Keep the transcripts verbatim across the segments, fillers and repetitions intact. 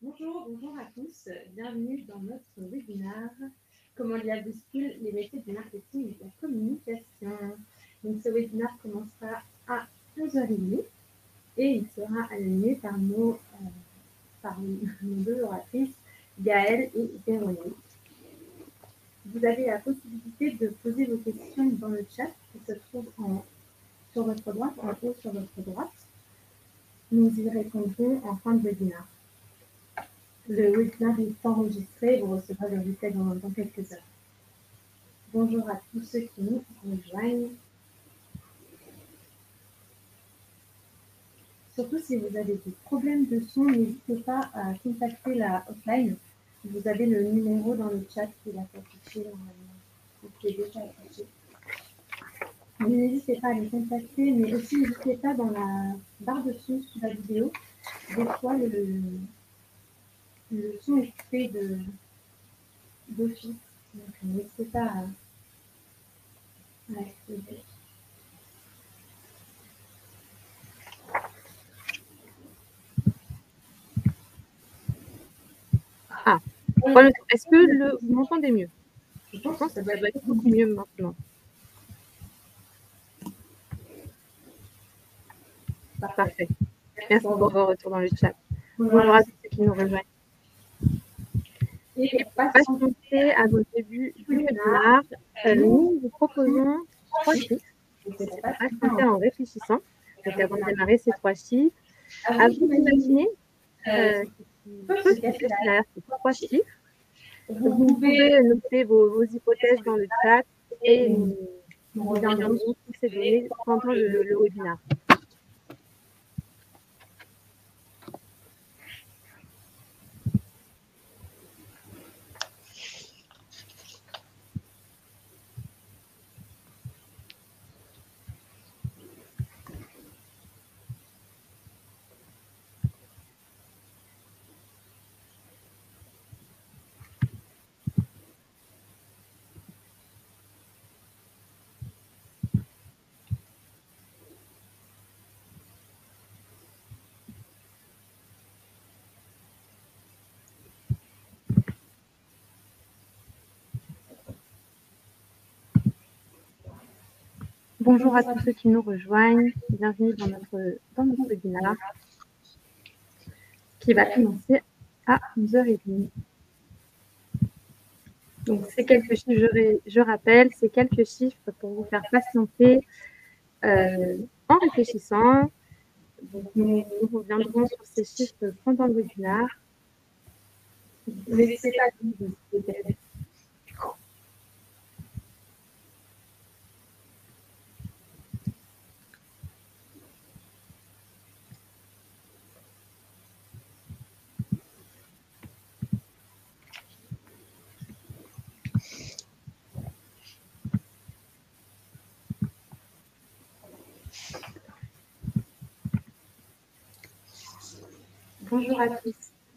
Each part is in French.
Bonjour, bonjour à tous. Bienvenue dans notre webinaire « Comment l'I A bouscule les métiers du marketing et de la communication ». Donc, ce webinaire commencera à onze heures trente et il sera animé par nos, euh, par nos deux oratrices, Gaëlle et Véronique. Vous avez la possibilité de poser vos questions dans le chat qui se trouve en, sur votre droite, en haut sur votre droite. Nous y répondrons en fin de webinaire. Le webinaire est enregistré, vous recevrez le replay dans, dans quelques heures. Bonjour à tous ceux qui nous rejoignent. Surtout si vous avez des problèmes de son, n'hésitez pas à contacter la hotline. Vous avez le numéro dans le chat qui est affiché normalement, qui est déjà affiché. N'hésitez pas à les contacter, mais aussi n'hésitez pas dans la barre de son sous la vidéo. Des fois, le, le son est coupé de d'office. Donc n'hésitez pas à, à activer. Ah, est-ce que le, vous m'entendez mieux? Je pense que ça doit être beaucoup mieux maintenant. Parfait. Merci pour vos retours dans le chat. Bonjour à tous ceux qui nous rejoignent. Et pour patienter à vos débuts du webinaire, nous vous proposons trois chiffres. Patienter en réfléchissant. Donc avant de démarrer ces trois chiffres, à vous d'imaginer euh, peut se cacher derrière ces trois chiffres. Vous pouvez noter vos, vos hypothèses dans le chat et nous, nous reviendrons sur ces données pendant le, le webinaire. Bonjour à tous ceux qui nous rejoignent, bienvenue dans notre, dans notre webinaire qui va commencer à onze heures trente. Donc ces quelques chiffres, je, je rappelle, ces quelques chiffres pour vous faire patienter euh, en réfléchissant. Donc nous, nous reviendrons sur ces chiffres pendant le webinaire. N'hésitez pas à vous aider. Bonjour à tous.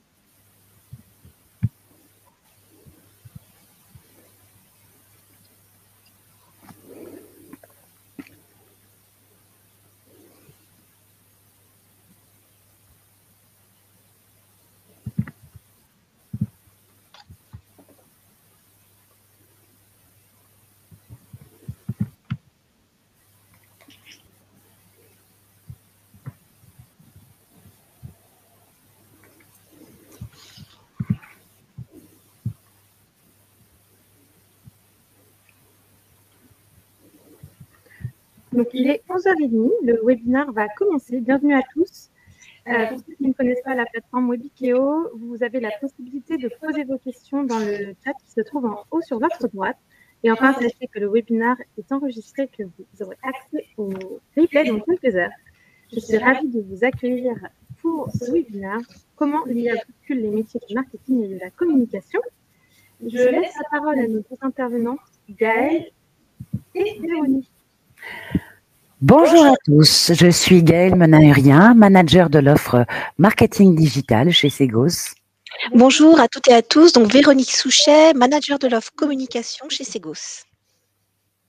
Donc, il est onze heures trente, le webinaire va commencer. Bienvenue à tous. Euh, pour ceux qui ne connaissent pas la plateforme Webikeo, vous avez la possibilité de poser vos questions dans le chat qui se trouve en haut sur votre droite. Et enfin, sachez que le webinaire est enregistré et que vous aurez accès au replay dans quelques heures. Je suis ravie de vous accueillir pour ce webinaire « Comment l'I A bouscule les métiers du marketing et de la communication ». Je laisse la parole à nos deux intervenantes, Gaëlle et Véronique. Bonjour à tous, je suis Gaëlle Menahérien, manager de l'offre marketing digital chez Segos. Bonjour à toutes et à tous, donc Véronique Souchet, manager de l'offre communication chez Segos.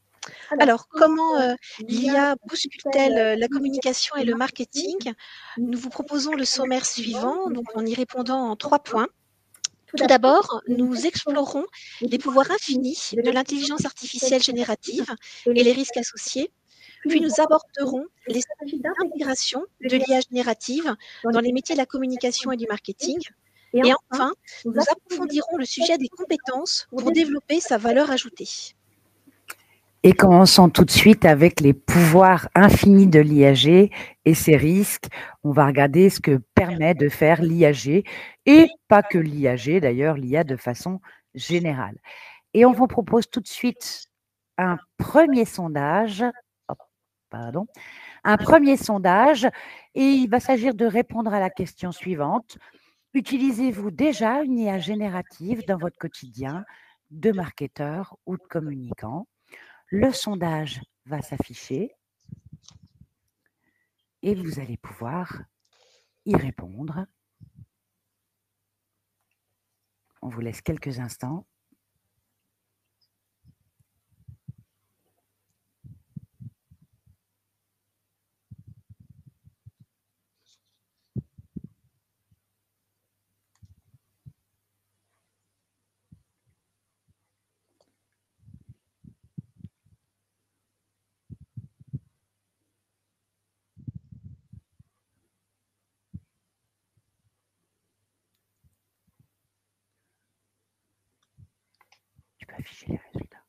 Alors, comment euh, l'I A bouscule-t-elle euh, la communication et le marketing? Nous vous proposons le sommaire suivant, donc en y répondant en trois points. Tout d'abord, nous explorerons les pouvoirs infinis de l'intelligence artificielle générative et les risques associés. Puis nous aborderons les stratégies d'intégration de l'I A générative dans les métiers de la communication et du marketing. Et enfin, nous approfondirons le sujet des compétences pour développer sa valeur ajoutée. Et commençons tout de suite avec les pouvoirs infinis de l'I A G et ses risques. On va regarder ce que permet de faire l'I A G et pas que l'I A G, d'ailleurs, l'I A de façon générale. Et on vous propose tout de suite un premier sondage. Oh, pardon. Un premier sondage et il va s'agir de répondre à la question suivante. Utilisez-vous déjà une I A générative dans votre quotidien de marketeur ou de communicant? Le sondage va s'afficher et vous allez pouvoir y répondre. On vous laisse quelques instants. Tu peux afficher les résultats.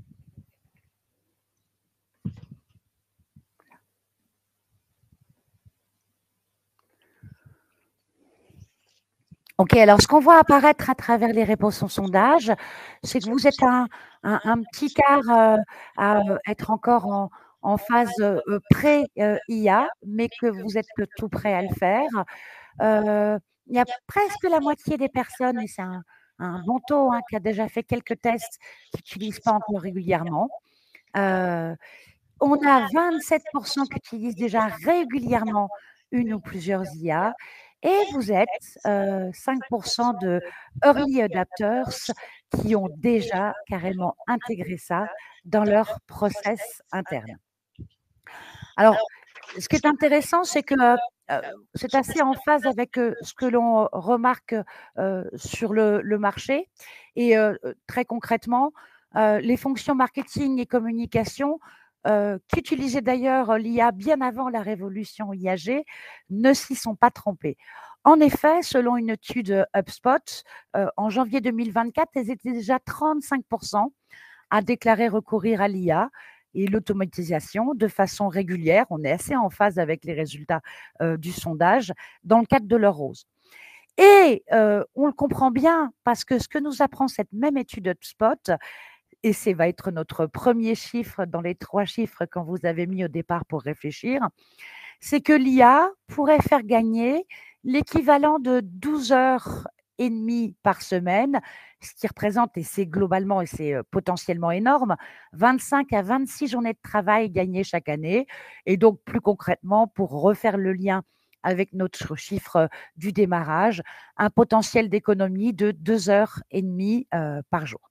Ok, alors ce qu'on voit apparaître à travers les réponses au sondage, c'est que vous êtes un, un, un petit quart euh, à être encore en, en phase euh, pré-I A, mais que vous êtes que tout prêt à le faire. Euh, il y a presque la moitié des personnes, et c'est un, un bon taux, hein, qui a déjà fait quelques tests, qui n'utilisent pas encore régulièrement. Euh, on a vingt-sept pour cent qui utilisent déjà régulièrement une ou plusieurs I A. Et vous êtes euh, cinq pour cent de early adapters qui ont déjà carrément intégré ça dans leur process interne. Alors, ce qui est intéressant, c'est que euh, c'est assez en phase avec euh, ce que l'on remarque euh, sur le, le marché. Et euh, très concrètement, euh, les fonctions marketing et communication, euh, qui utilisaient d'ailleurs l'I A bien avant la révolution I A G, ne s'y sont pas trompés. En effet, selon une étude HubSpot, euh, en janvier deux mille vingt-quatre, elles étaient déjà trente-cinq pour cent à déclarer recourir à l'I A et l'automatisation de façon régulière. On est assez en phase avec les résultats euh, du sondage dans le cadre de leur rose. Et euh, on le comprend bien parce que ce que nous apprend cette même étude HubSpot, et ça va être notre premier chiffre dans les trois chiffres qu'on vous avait mis au départ pour réfléchir, c'est que l'I A pourrait faire gagner l'équivalent de douze heures et demie par semaine, ce qui représente, et c'est globalement et c'est potentiellement énorme, vingt-cinq à vingt-six journées de travail gagnées chaque année. Et donc, plus concrètement, pour refaire le lien avec notre chiffre du démarrage, un potentiel d'économie de deux heures et demie euh, par jour.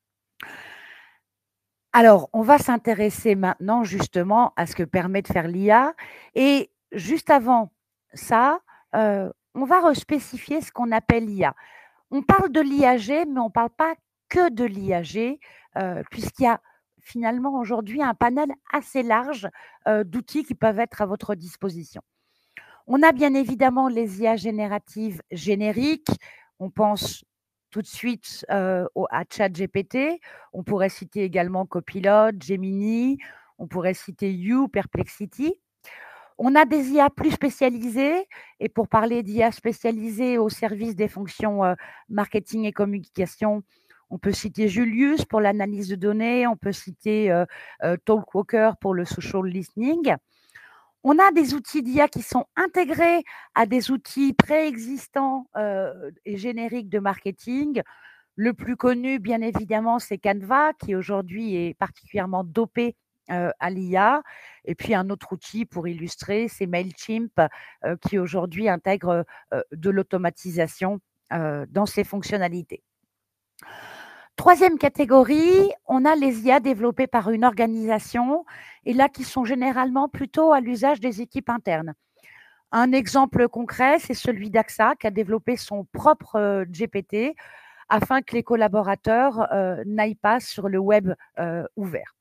Alors, on va s'intéresser maintenant justement à ce que permet de faire l'I A. Et juste avant ça, euh, on va respécifier ce qu'on appelle l'I A. On parle de l'I A G, mais on ne parle pas que de l'I A G, euh, puisqu'il y a finalement aujourd'hui un panel assez large euh, d'outils qui peuvent être à votre disposition. On a bien évidemment les I A génératives génériques. On pense tout de suite euh, au, à ChatGPT. On pourrait citer également Copilot, Gemini. On pourrait citer You, Perplexity. On a des I A plus spécialisées. Et pour parler d'I A spécialisées au service des fonctions euh, marketing et communication, on peut citer Julius pour l'analyse de données. On peut citer euh, euh, Talkwalker pour le social listening. On a des outils d'I A qui sont intégrés à des outils préexistants euh, et génériques de marketing. Le plus connu, bien évidemment, c'est Canva, qui aujourd'hui est particulièrement dopé euh, à l'I A. Et puis, un autre outil pour illustrer, c'est Mailchimp, euh, qui aujourd'hui intègre euh, de l'automatisation euh, dans ses fonctionnalités. Troisième catégorie, on a les I A développées par une organisation et là qui sont généralement plutôt à l'usage des équipes internes. Un exemple concret, c'est celui d'A X A qui a développé son propre euh, G P T afin que les collaborateurs euh, n'aillent pas sur le web euh, ouvert.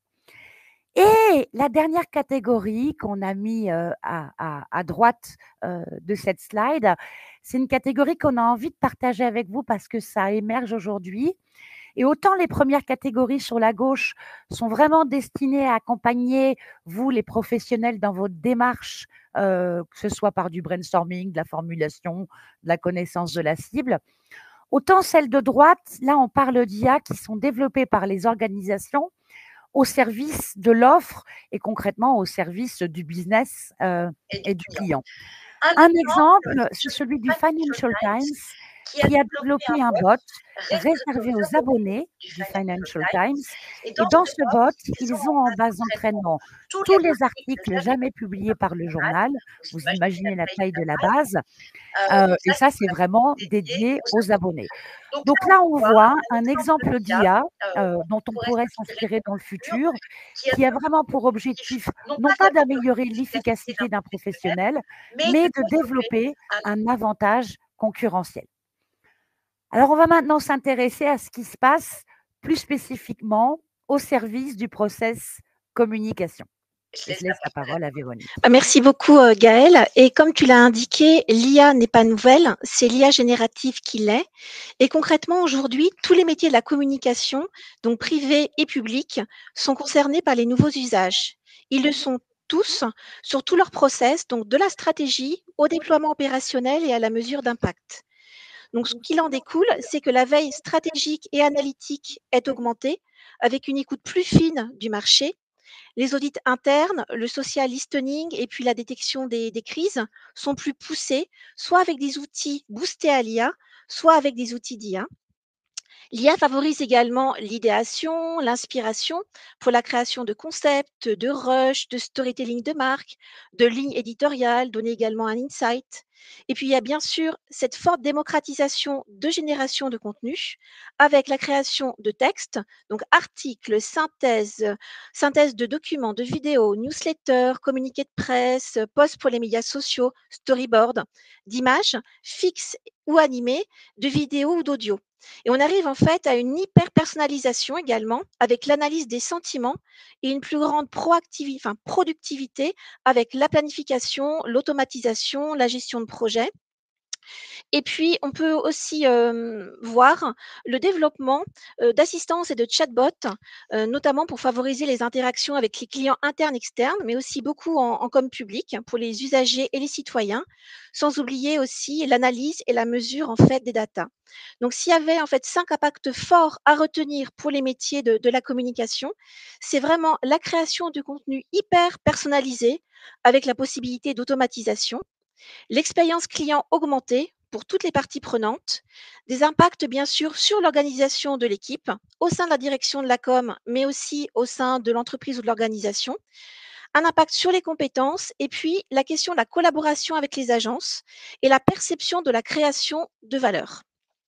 Et la dernière catégorie qu'on a mis euh, à, à, à droite euh, de cette slide, c'est une catégorie qu'on a envie de partager avec vous parce que ça émerge aujourd'hui. Et autant les premières catégories sur la gauche sont vraiment destinées à accompagner vous, les professionnels, dans votre démarche, euh, que ce soit par du brainstorming, de la formulation, de la connaissance de la cible. Autant celles de droite, là, on parle d'I A qui sont développées par les organisations au service de l'offre et concrètement au service du business euh, et du client. Un exemple, c'est celui du Financial Times qui a développé un bot réservé aux abonnés du Financial Times. Et dans ce bot, ils ont en base d'entraînement tous les articles jamais publiés par le journal. Vous imaginez la taille de la base. Euh, et ça, c'est vraiment dédié aux abonnés. Donc là, on voit un exemple d'I A euh, dont on pourrait s'inspirer dans le futur, qui a vraiment pour objectif, non pas d'améliorer l'efficacité d'un professionnel, mais de développer un avantage concurrentiel. Alors, on va maintenant s'intéresser à ce qui se passe plus spécifiquement au service du process communication. Je laisse la parole à Véronique. Merci beaucoup, Gaëlle. Et comme tu l'as indiqué, l'I A n'est pas nouvelle, c'est l'I A générative qui l'est. Et concrètement, aujourd'hui, tous les métiers de la communication, donc privés et publics, sont concernés par les nouveaux usages. Ils le sont tous sur tout leur process, donc de la stratégie au déploiement opérationnel et à la mesure d'impact. Donc, ce qu'il en découle, c'est que la veille stratégique et analytique est augmentée avec une écoute plus fine du marché. Les audits internes, le social listening et puis la détection des, des crises sont plus poussés, soit avec des outils boostés à l'I A, soit avec des outils d'I A. L'I A favorise également l'idéation, l'inspiration pour la création de concepts, de rush, de storytelling de marque, de lignes éditoriales, donner également un insight. Et puis, il y a bien sûr cette forte démocratisation de génération de contenu avec la création de textes, donc articles, synthèses, synthèse de documents, de vidéos, newsletters, communiqués de presse, posts pour les médias sociaux, storyboard, d'images fixes ou animées, de vidéos ou d'audio. Et on arrive en fait à une hyper-personnalisation également avec l'analyse des sentiments et une plus grande proactivité, enfin, productivité avec la planification, l'automatisation, la gestion de projet. Et puis, on peut aussi euh, voir le développement euh, d'assistance et de chatbots, euh, notamment pour favoriser les interactions avec les clients internes, externes, mais aussi beaucoup en, en com public pour les usagers et les citoyens, sans oublier aussi l'analyse et la mesure en fait des datas. Donc, s'il y avait en fait cinq impacts forts à retenir pour les métiers de, de la communication, c'est vraiment la création de contenu hyper personnalisé avec la possibilité d'automatisation, l'expérience client augmentée pour toutes les parties prenantes, des impacts bien sûr sur l'organisation de l'équipe, au sein de la direction de la com, mais aussi au sein de l'entreprise ou de l'organisation, un impact sur les compétences et puis la question de la collaboration avec les agences et la perception de la création de valeur.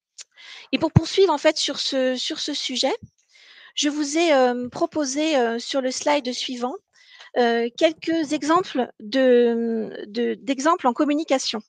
Et pour poursuivre en fait sur ce, sur ce sujet, je vous ai euh, proposé euh, sur le slide suivant euh, quelques exemples de, de, d'exemples en communication.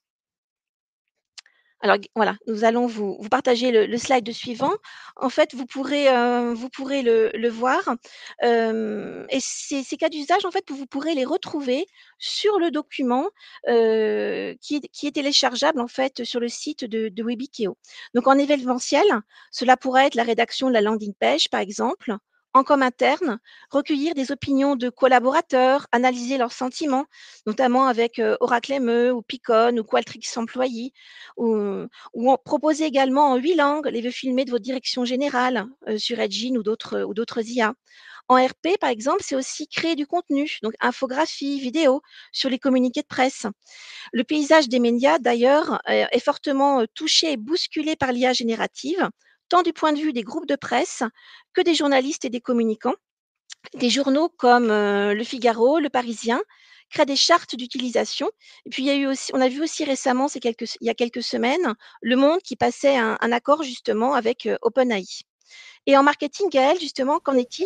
Alors voilà, nous allons vous, vous partager le, le slide suivant. En fait, vous pourrez, euh, vous pourrez le, le voir. Euh, et ces, ces cas d'usage, en fait, vous pourrez les retrouver sur le document euh, qui, est, qui est téléchargeable en fait sur le site de, de Webikeo. Donc en événementiel, cela pourrait être la rédaction de la landing page, par exemple. En com interne, recueillir des opinions de collaborateurs, analyser leurs sentiments, notamment avec euh, Oracle M E ou Picon ou Qualtrics Employee, ou, ou proposer également en huit langues les vœux filmés de votre direction générale euh, sur Edgine ou d'autres ou d'autres I A. En R P, par exemple, c'est aussi créer du contenu, donc infographie, vidéo, sur les communiqués de presse. Le paysage des médias, d'ailleurs, euh, est fortement touché et bousculé par l'I A générative, tant du point de vue des groupes de presse que des journalistes et des communicants. Des journaux comme euh, Le Figaro, Le Parisien créent des chartes d'utilisation. Et puis, il y a eu aussi, on a vu aussi récemment, c'est quelques, il y a quelques semaines, Le Monde qui passait un, un accord justement avec euh, OpenAI. Et en marketing, Gaëlle, justement, qu'en est-il?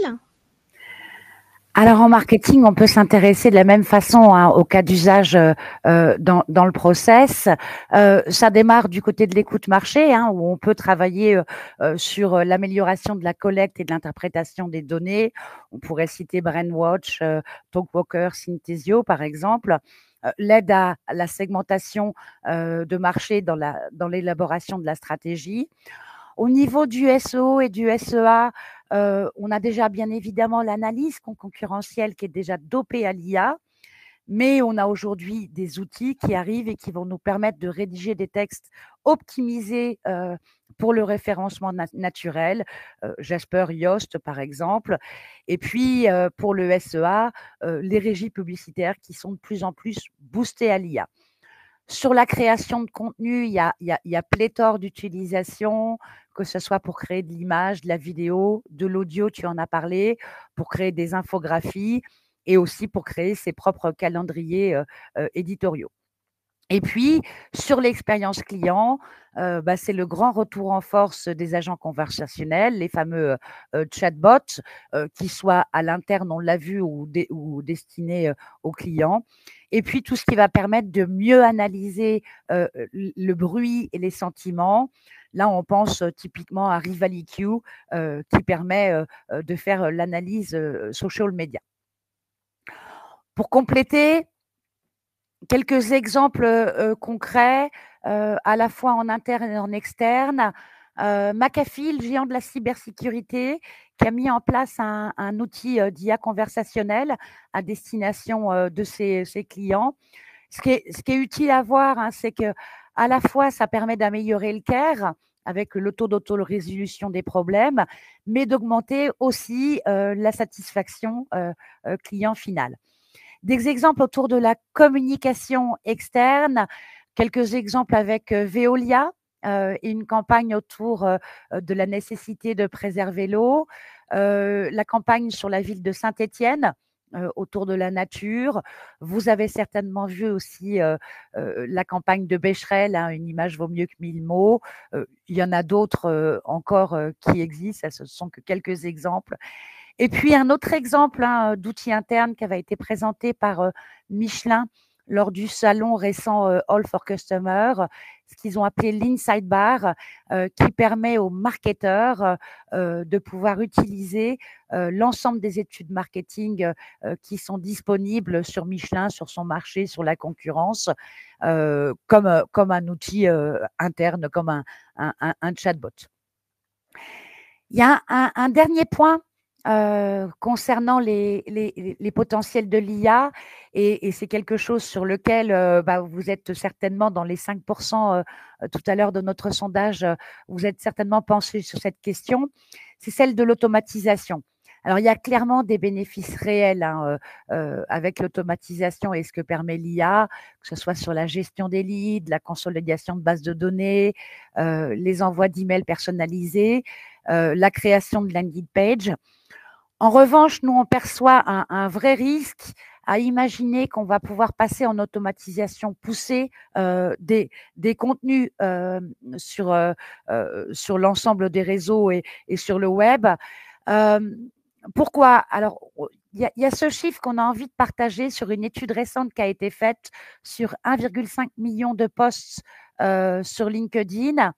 Alors en marketing, on peut s'intéresser de la même façon hein, au cas d'usage euh, euh, dans, dans le process. Euh, ça démarre du côté de l'écoute marché, hein, où on peut travailler euh, sur l'amélioration de la collecte et de l'interprétation des données. On pourrait citer Brainwatch, euh, Talkwalker, Synthesio, par exemple. Euh, l'aide à, à la segmentation euh, de marché dans la dans l'élaboration de la stratégie. Au niveau du S E O et du S E A, euh, on a déjà bien évidemment l'analyse concurrentielle qui est déjà dopée à l'I A, mais on a aujourd'hui des outils qui arrivent et qui vont nous permettre de rédiger des textes optimisés euh, pour le référencement na- naturel, euh, Jasper, Yoast par exemple, et puis euh, pour le S E A, euh, les régies publicitaires qui sont de plus en plus boostées à l'I A. Sur la création de contenu, il y a, il y a, il y a pléthore d'utilisations, que ce soit pour créer de l'image, de la vidéo, de l'audio, tu en as parlé, pour créer des infographies et aussi pour créer ses propres calendriers euh, euh, éditoriaux. Et puis, sur l'expérience client, euh, bah, c'est le grand retour en force des agents conversationnels, les fameux euh, chatbots, euh, qui soient à l'interne, on l'a vu, ou, dé- ou destinés euh, aux clients. Et puis, tout ce qui va permettre de mieux analyser euh, le bruit et les sentiments. Là, on pense euh, typiquement à Rival-E-Q, euh, qui permet euh, euh, de faire l'analyse euh, social media. Pour compléter, quelques exemples euh, concrets, euh, à la fois en interne et en externe. Euh, McAfee, le géant de la cybersécurité, qui a mis en place un, un outil euh, d'I A conversationnel à destination euh, de ses, ses clients. Ce qui, est, ce qui est utile à voir, hein, c'est que à la fois, ça permet d'améliorer le care avec le taux d'auto-résolution des problèmes, mais d'augmenter aussi euh, la satisfaction euh, euh, client final. Des exemples autour de la communication externe, quelques exemples avec euh, Veolia euh, et une campagne autour euh, de la nécessité de préserver l'eau, euh, la campagne sur la ville de Saint-Étienne euh, autour de la nature. Vous avez certainement vu aussi euh, euh, la campagne de Becherel, hein, une image vaut mieux que mille mots. Euh, il y en a d'autres euh, encore euh, qui existent, ce sont que quelques exemples. Et puis un autre exemple hein, d'outil interne qui avait été présenté par euh, Michelin lors du salon récent euh, All for Customer, ce qu'ils ont appelé l'Inside Bar, euh, qui permet aux marketeurs euh, de pouvoir utiliser euh, l'ensemble des études marketing euh, qui sont disponibles sur Michelin, sur son marché, sur la concurrence, euh, comme, comme un outil euh, interne, comme un, un, un, un chatbot. Il y a un, un dernier point euh, concernant les, les, les potentiels de l'I A, et, et c'est quelque chose sur lequel euh, bah, vous êtes certainement dans les cinq pour cent euh, tout à l'heure de notre sondage, euh, vous êtes certainement penché sur cette question, c'est celle de l'automatisation. Alors, il y a clairement des bénéfices réels hein, euh, avec l'automatisation et ce que permet l'I A, que ce soit sur la gestion des leads, la consolidation de bases de données, euh, les envois d'emails personnalisés, euh, la création de landing page. En revanche, nous, on perçoit un, un vrai risque à imaginer qu'on va pouvoir passer en automatisation poussée euh, des, des contenus euh, sur, euh, euh, sur l'ensemble des réseaux et, et sur le web. Euh, pourquoi? Alors, il y, y, a ce chiffre qu'on a envie de partager sur une étude récente qui a été faite sur un virgule cinq million de posts euh, sur LinkedIn.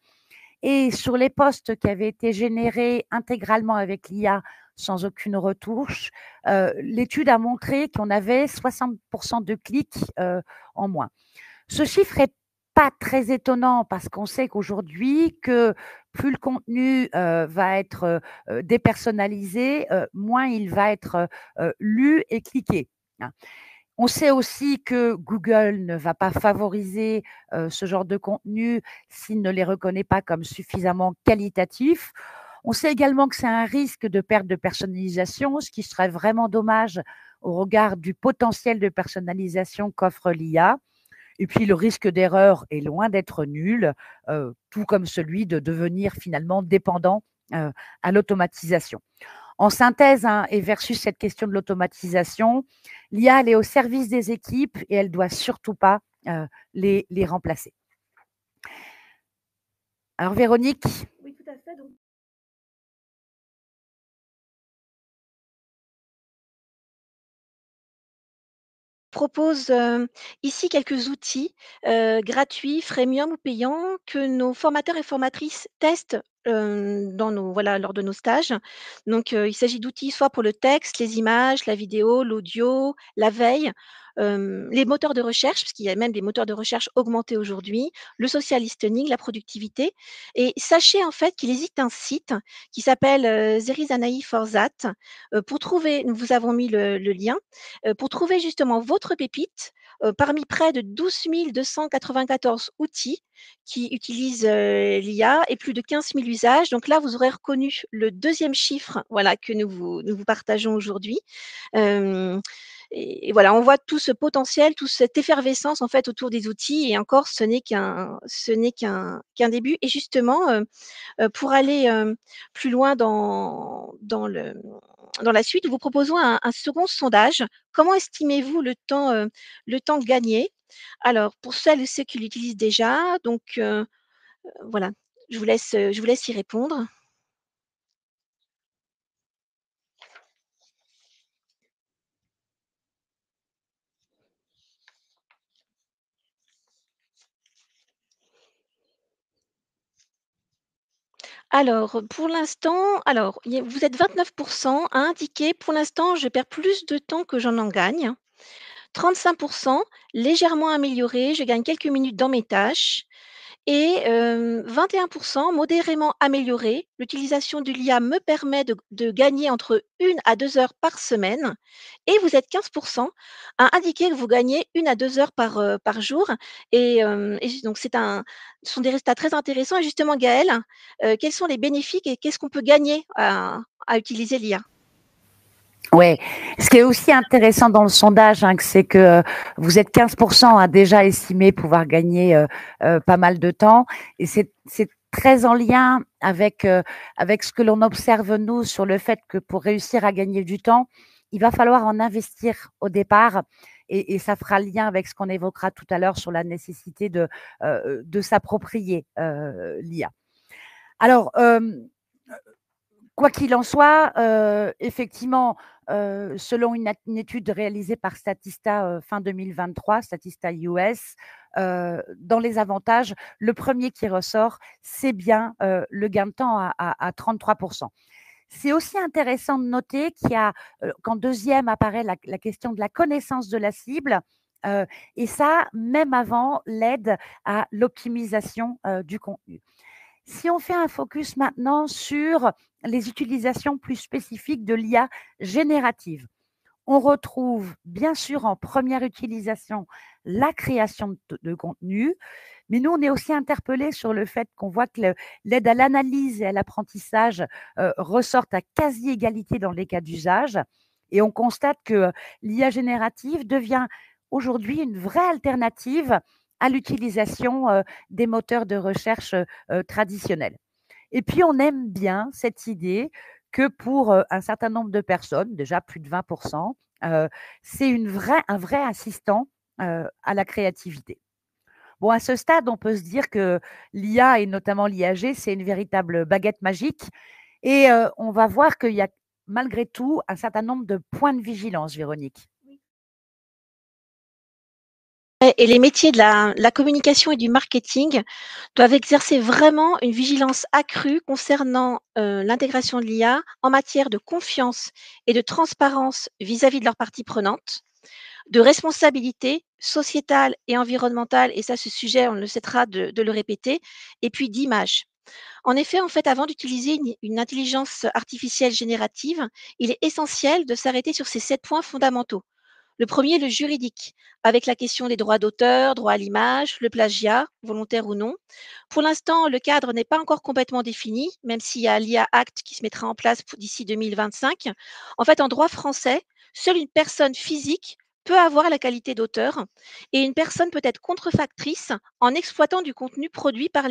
Et sur les posts qui avaient été générés intégralement avec l'I A sans aucune retouche, euh, l'étude a montré qu'on avait soixante pour cent de clics euh, en moins. Ce chiffre est pas très étonnant parce qu'on sait qu'aujourd'hui, que plus le contenu euh, va être euh, dépersonnalisé, euh, moins il va être euh, lu et cliqué. On sait aussi que Google ne va pas favoriser euh, ce genre de contenu s'il ne les reconnaît pas comme suffisamment qualitatifs. On sait également que c'est un risque de perte de personnalisation, ce qui serait vraiment dommage au regard du potentiel de personnalisation qu'offre l'I A. Et puis, le risque d'erreur est loin d'être nul, euh, tout comme celui de devenir finalement dépendant euh, à l'automatisation. En synthèse, hein, et versus cette question de l'automatisation, l'I A, elle est au service des équipes et elle ne doit surtout pas euh, les, les remplacer. Alors, Véronique. Oui, tout à fait. Donc, propose euh, ici quelques outils euh, gratuits, freemium ou payants que nos formateurs et formatrices testent euh, dans nos, voilà, lors de nos stages. Donc, euh, il s'agit d'outils soit pour le texte, les images, la vidéo, l'audio, la veille, euh, les moteurs de recherche, parce qu'il y a même des moteurs de recherche augmentés aujourd'hui, le social listening, la productivité. Et sachez en fait qu'il existe un site qui s'appelle euh, Zerizanaï for That. Euh, pour trouver, nous vous avons mis le, le lien, euh, pour trouver justement votre pépite euh, parmi près de douze mille deux cent quatre-vingt-quatorze outils qui utilisent euh, l'I A et plus de quinze mille usages. Donc là, vous aurez reconnu le deuxième chiffre, voilà, que nous vous, nous vous partageons aujourd'hui. Euh, et, et voilà, on voit tout ce potentiel, toute cette effervescence en fait autour des outils. Et encore, ce n'est qu'un, ce n'est qu'un, qu'un début. Et justement, euh, euh, pour aller euh, plus loin dans, dans le dans la suite, nous vous proposons un, un second sondage. Comment estimez-vous le temps, euh, le temps gagné? Alors, pour celles et ceux qui l'utilisent déjà, donc euh, voilà, je vous laisse, je vous laisse y répondre. Alors, pour l'instant, alors, il y a- vous êtes vingt-neuf pour cent à indiquer, pour l'instant, je perds plus de temps que j'en en gagne. trente-cinq pour cent légèrement amélioré, je gagne quelques minutes dans mes tâches. Et euh, vingt et un pour cent modérément amélioré. L'utilisation de l'I A me permet de, de gagner entre une à deux heures par semaine. Et vous êtes quinze pour cent à indiquer que vous gagnez une à deux heures par, euh, par jour. Et, euh, et donc, c'est un, ce sont des résultats très intéressants. Et justement, Gaëlle, euh, quels sont les bénéfices et qu'est-ce qu'on peut gagner à, à utiliser l'I A? Ouais. Ce qui est aussi intéressant dans le sondage, hein, c'est que euh, vous êtes quinze pour cent à déjà estimer pouvoir gagner euh, euh, pas mal de temps, et c'est c'est très en lien avec euh, avec ce que l'on observe nous sur le fait que pour réussir à gagner du temps, il va falloir en investir au départ, et, et ça fera lien avec ce qu'on évoquera tout à l'heure sur la nécessité de euh, de s'approprier euh, l'I A. Alors, euh, quoi qu'il en soit, euh, effectivement, euh, selon une, une, étude réalisée par Statista euh, fin deux mille vingt-trois, Statista U S, euh, dans les avantages, le premier qui ressort, c'est bien euh, le gain de temps à, à, à trente-trois pour cent. C'est aussi intéressant de noter qu'il y a, euh, qu'en deuxième apparaît la, la question de la connaissance de la cible. Euh, et ça, même avant l'aide à l'optimisation euh, du contenu. Si on fait un focus maintenant sur les utilisations plus spécifiques de l'I A générative, on retrouve bien sûr en première utilisation la création de, de contenu, mais nous, on est aussi interpellés sur le fait qu'on voit que l'aide à l'analyse et à l'apprentissage euh, ressortent à quasi-égalité dans les cas d'usage, et on constate que l'I A générative devient aujourd'hui une vraie alternative à l'utilisation euh, des moteurs de recherche euh, traditionnels. Et puis, on aime bien cette idée que pour euh, un certain nombre de personnes, déjà plus de vingt pour cent, euh, c'est une vraie, un vrai assistant euh, à la créativité. Bon, à ce stade, on peut se dire que l'I A et notamment l'I A G, c'est une véritable baguette magique. Et euh, on va voir qu'il y a malgré tout un certain nombre de points de vigilance, Véronique. Et les métiers de la, la communication et du marketing doivent exercer vraiment une vigilance accrue concernant euh, l'intégration de l'I A en matière de confiance et de transparence vis-à-vis de leurs parties prenantes, de responsabilité sociétale et environnementale, et ça, ce sujet, on ne cessera de, de le répéter, et puis d'image. En effet, en fait, avant d'utiliser une, une intelligence artificielle générative, il est essentiel de s'arrêter sur ces sept points fondamentaux. Le premier, le juridique, avec la question des droits d'auteur, droit à l'image, le plagiat, volontaire ou non. Pour l'instant, le cadre n'est pas encore complètement défini, même s'il y a l'I A Act qui se mettra en place d'ici deux mille vingt-cinq. En fait, en droit français, seule une personne physique peut avoir la qualité d'auteur, et une personne peut être contrefactrice en exploitant du contenu produit par l'I A.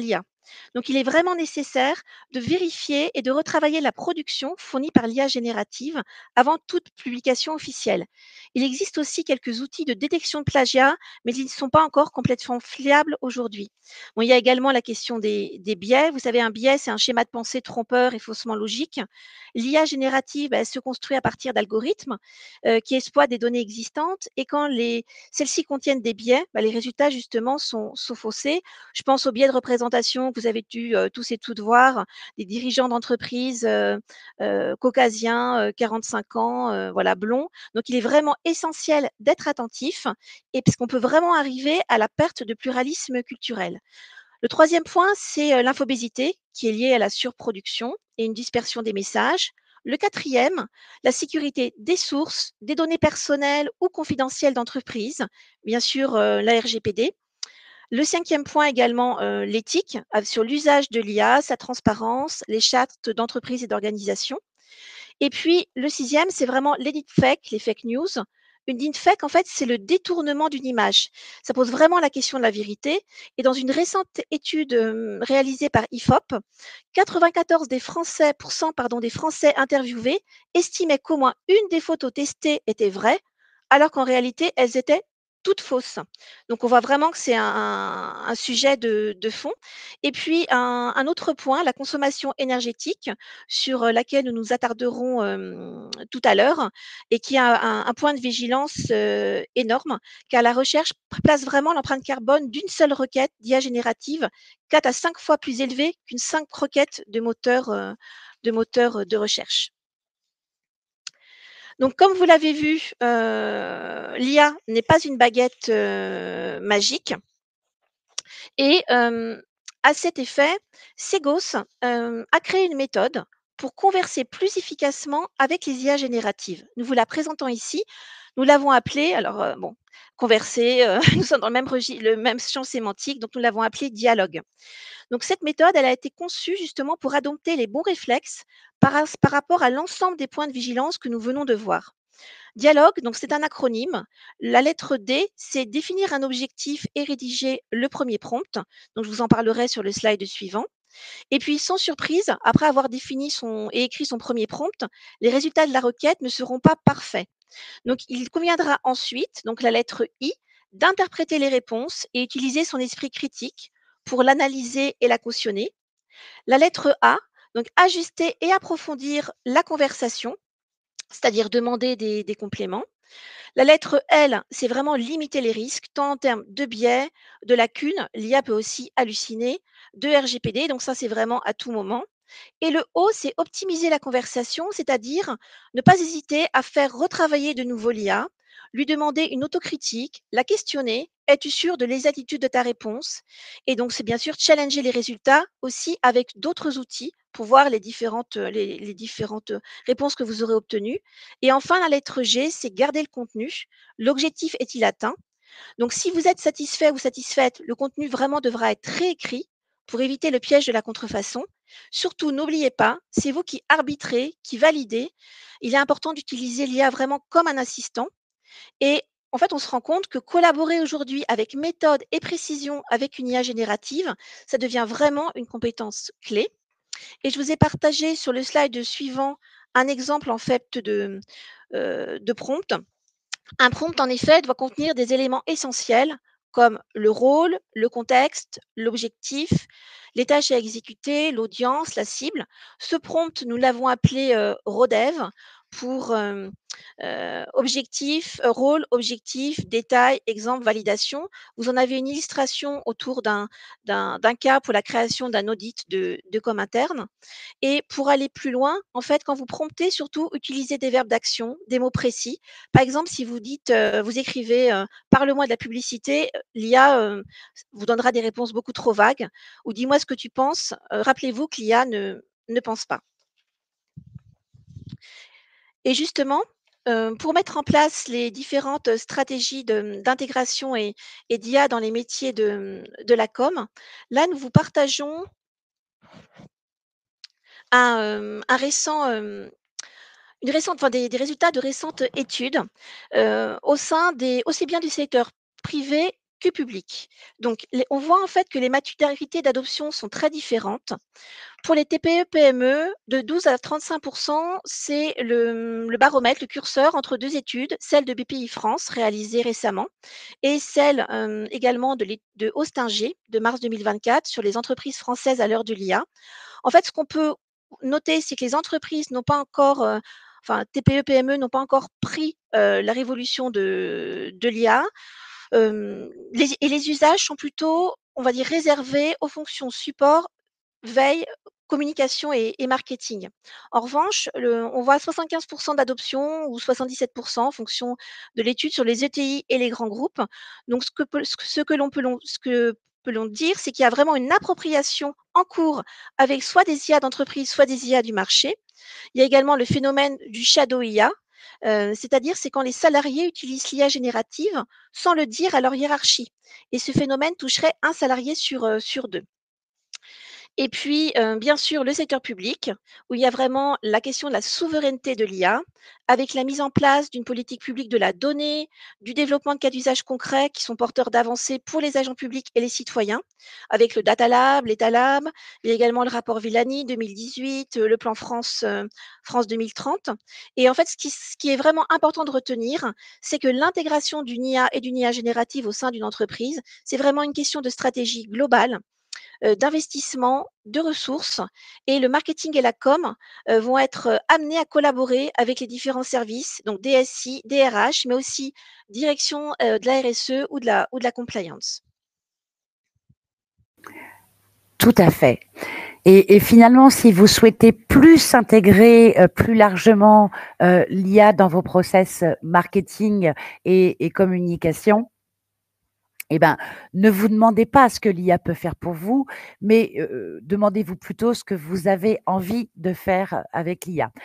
Donc, il est vraiment nécessaire de vérifier et de retravailler la production fournie par l'I A générative avant toute publication officielle. Il existe aussi quelques outils de détection de plagiat, mais ils ne sont pas encore complètement fiables aujourd'hui. Bon, il y a également la question des, des biais. Vous savez, un biais, c'est un schéma de pensée trompeur et faussement logique. L'I A générative, elle se construit à partir d'algorithmes euh, qui exploitent des données existantes et quand les, celles-ci contiennent des biais, bah, les résultats justement sont, sont faussés. Je pense aux biais de représentation que vous avez dû euh, tous et toutes voir, des dirigeants d'entreprises euh, euh, caucasiens, euh, quarante-cinq ans, euh, voilà, blonds. Donc, il est vraiment essentiel d'être attentif et parce qu'on peut vraiment arriver à la perte de pluralisme culturel. Le troisième point, c'est euh, l'infobésité qui est liée à la surproduction et une dispersion des messages. Le quatrième, la sécurité des sources, des données personnelles ou confidentielles d'entreprise, bien sûr euh, la R G P D. Le cinquième point également, euh, l'éthique euh, sur l'usage de l'I A, sa transparence, les chartes d'entreprise et d'organisation. Et puis le sixième, c'est vraiment les deepfakes, les fake news. Une deepfake, en fait, c'est le détournement d'une image. Ça pose vraiment la question de la vérité. Et dans une récente étude euh, réalisée par I F O P, quatre-vingt-quatorze des Français, pour cent pardon, des Français interviewés estimaient qu'au moins une des photos testées était vraie, alors qu'en réalité, elles étaient toutes fausses. Donc, on voit vraiment que c'est un, un- un sujet de, de fond. Et puis, un, un autre point, la consommation énergétique, sur euh, laquelle nous nous attarderons euh, tout à l'heure, et qui a un, un point de vigilance euh, énorme, car la recherche place vraiment l'empreinte carbone d'une seule requête d'I A générative quatre à cinq fois plus élevée qu'une cinq requêtes de moteurs euh, de, moteurs de recherche. Donc, comme vous l'avez vu, euh, l'I A n'est pas une baguette euh, magique. Et euh, à cet effet, Segos euh, a créé une méthode pour converser plus efficacement avec les I A génératives. Nous vous la présentons ici. Nous l'avons appelée, alors euh, bon, converser, euh, nous sommes dans le même, le même champ sémantique, donc nous l'avons appelée dialogue. Donc cette méthode, elle a été conçue justement pour adopter les bons réflexes par, par rapport à l'ensemble des points de vigilance que nous venons de voir. Dialogue, donc c'est un acronyme. La lettre D, c'est définir un objectif et rédiger le premier prompt. Donc je vous en parlerai sur le slide suivant. Et puis, sans surprise, après avoir défini son, et écrit son premier prompt, les résultats de la requête ne seront pas parfaits. Donc, il conviendra ensuite, donc la lettre I, d'interpréter les réponses et utiliser son esprit critique pour l'analyser et la cautionner. La lettre A, donc ajuster et approfondir la conversation, c'est-à-dire demander des, des compléments. La lettre L, c'est vraiment limiter les risques, tant en termes de biais, de lacunes, l'I A peut aussi halluciner, de R G P D, donc ça c'est vraiment à tout moment. Et le O, c'est optimiser la conversation, c'est-à-dire ne pas hésiter à faire retravailler de nouveau l'I A, lui demander une autocritique, la questionner, es-tu sûr de l'exactitude de ta réponse? Et donc, c'est bien sûr challenger les résultats aussi avec d'autres outils pour voir les différentes, les, les différentes réponses que vous aurez obtenues. Et enfin, la lettre G, c'est garder le contenu. L'objectif est-il atteint? Donc, si vous êtes satisfait ou satisfaite, le contenu vraiment devra être réécrit pour éviter le piège de la contrefaçon. Surtout, n'oubliez pas, c'est vous qui arbitrez, qui validez. Il est important d'utiliser l'I A vraiment comme un assistant. Et en fait, on se rend compte que collaborer aujourd'hui avec méthode et précision avec une I A générative, ça devient vraiment une compétence clé. Et je vous ai partagé sur le slide suivant un exemple en fait de, euh, de prompt. Un prompt, en effet, doit contenir des éléments essentiels comme le rôle, le contexte, l'objectif, les tâches à exécuter, l'audience, la cible. Ce prompt, nous l'avons appelé euh, RODEV pour euh, euh, objectif, euh, rôle, objectif, détail, exemple, validation. Vous en avez une illustration autour d'un d'un d'un cas pour la création d'un audit de, de com interne. Et pour aller plus loin, en fait, quand vous promptez, surtout, utilisez des verbes d'action, des mots précis. Par exemple, si vous dites, euh, vous écrivez euh, parle-moi de la publicité, euh, l'I A euh, vous donnera des réponses beaucoup trop vagues. Ou dis-moi ce que tu penses. Euh, rappelez-vous que l'I A ne, ne pense pas. Et justement, euh, pour mettre en place les différentes stratégies d'intégration et, et d'I A dans les métiers de, de la com, là, nous vous partageons un, euh, un récent, euh, une récente, enfin, des, des résultats de récentes études euh, au sein des, aussi bien du secteur privé que publics. Donc, les, on voit en fait que les maturités d'adoption sont très différentes. Pour les T P E P M E, de douze à trente-cinq pour cent, c'est le, le baromètre, le curseur entre deux études, celle de B P I France réalisée récemment et celle euh, également de, de Hostinger de mars deux mille vingt-quatre sur les entreprises françaises à l'heure de l'I A. En fait, ce qu'on peut noter, c'est que les entreprises n'ont pas encore, euh, enfin T P E P M E n'ont pas encore pris euh, la révolution de, de l'I A. Euh, les, et les usages sont plutôt, on va dire, réservés aux fonctions support, veille, communication et, et marketing. En revanche, le, on voit soixante-quinze pour cent d'adoption ou soixante-dix-sept pour cent en fonction de l'étude sur les E T I et les grands groupes. Donc, ce que, peut, ce que l'on peut, ce que peut l'on dire, c'est qu'il y a vraiment une appropriation en cours avec soit des I A d'entreprise, soit des I A du marché. Il y a également le phénomène du shadow I A, euh, c'est-à-dire c'est quand les salariés utilisent l'I A générative sans le dire à leur hiérarchie. Et ce phénomène toucherait un salarié sur, euh, sur deux. Et puis, euh, bien sûr, le secteur public, où il y a vraiment la question de la souveraineté de l'I A, avec la mise en place d'une politique publique de la donnée, du développement de cas d'usage concrets qui sont porteurs d'avancées pour les agents publics et les citoyens, avec le Data Lab, l'État Lab, il y a également le rapport Villani deux mille dix-huit, le plan France, euh, France deux mille trente. Et en fait, ce qui, ce qui est vraiment important de retenir, c'est que l'intégration d'une I A et d'une I A générative au sein d'une entreprise, c'est vraiment une question de stratégie globale, d'investissement, de ressources, et le marketing et la com euh, vont être amenés à collaborer avec les différents services, donc D S I, D R H, mais aussi direction euh, de la R S E ou de la, ou de la compliance. Tout à fait. Et, et finalement, si vous souhaitez plus intégrer euh, plus largement euh, l'I A dans vos process marketing et, et communication, eh ben, ne vous demandez pas ce que l'I A peut faire pour vous, mais euh, demandez-vous plutôt ce que vous avez envie de faire avec l'I A.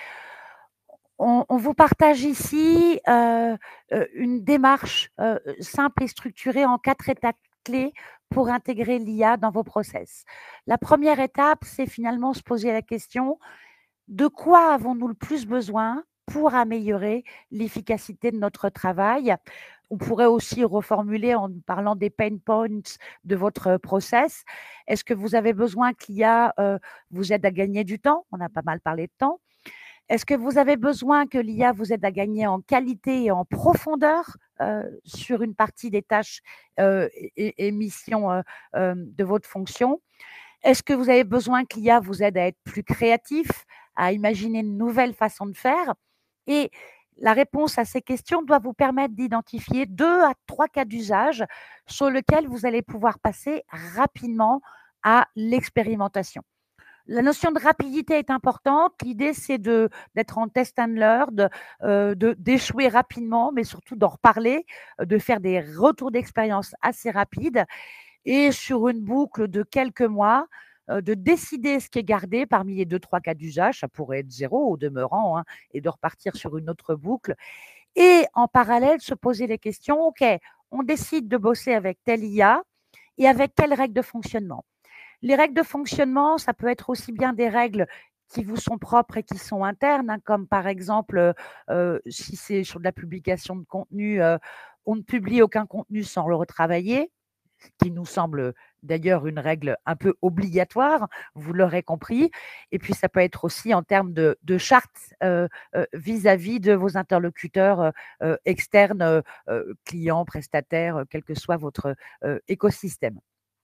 On, on vous partage ici euh, une démarche euh, simple et structurée en quatre étapes clés pour intégrer l'I A dans vos process. La première étape, c'est finalement se poser la question de quoi avons-nous le plus besoin pour améliorer l'efficacité de notre travail. On pourrait aussi reformuler en parlant des pain points de votre process. Est-ce que vous avez besoin que l'I A euh, vous aide à gagner du temps? On a pas mal parlé de temps. Est-ce que vous avez besoin que l'I A vous aide à gagner en qualité et en profondeur euh, sur une partie des tâches euh, et, et missions euh, euh, de votre fonction? Est-ce que vous avez besoin que l'I A vous aide à être plus créatif, à imaginer une nouvelle façon de faire? Et la réponse à ces questions doit vous permettre d'identifier deux à trois cas d'usage sur lesquels vous allez pouvoir passer rapidement à l'expérimentation. La notion de rapidité est importante. L'idée, c'est de, d'être en test and learn, de, euh, de, d'échouer rapidement, mais surtout d'en reparler, de faire des retours d'expérience assez rapides et sur une boucle de quelques mois, euh, de décider ce qui est gardé parmi les deux, trois cas d'usage. Ça pourrait être zéro au demeurant, hein, et de repartir sur une autre boucle. Et en parallèle, se poser les questions, OK, on décide de bosser avec telle I A et avec quelles règles de fonctionnement. Les règles de fonctionnement, ça peut être aussi bien des règles qui vous sont propres et qui sont internes, hein, comme par exemple, euh, si c'est sur de la publication de contenu, euh, on ne publie aucun contenu sans le retravailler, ce qui nous semble d'ailleurs une règle un peu obligatoire, vous l'aurez compris. Et puis, ça peut être aussi en termes de, de charte euh, euh, vis-à-vis de vos interlocuteurs euh, externes, euh, clients, prestataires, quel que soit votre euh, écosystème.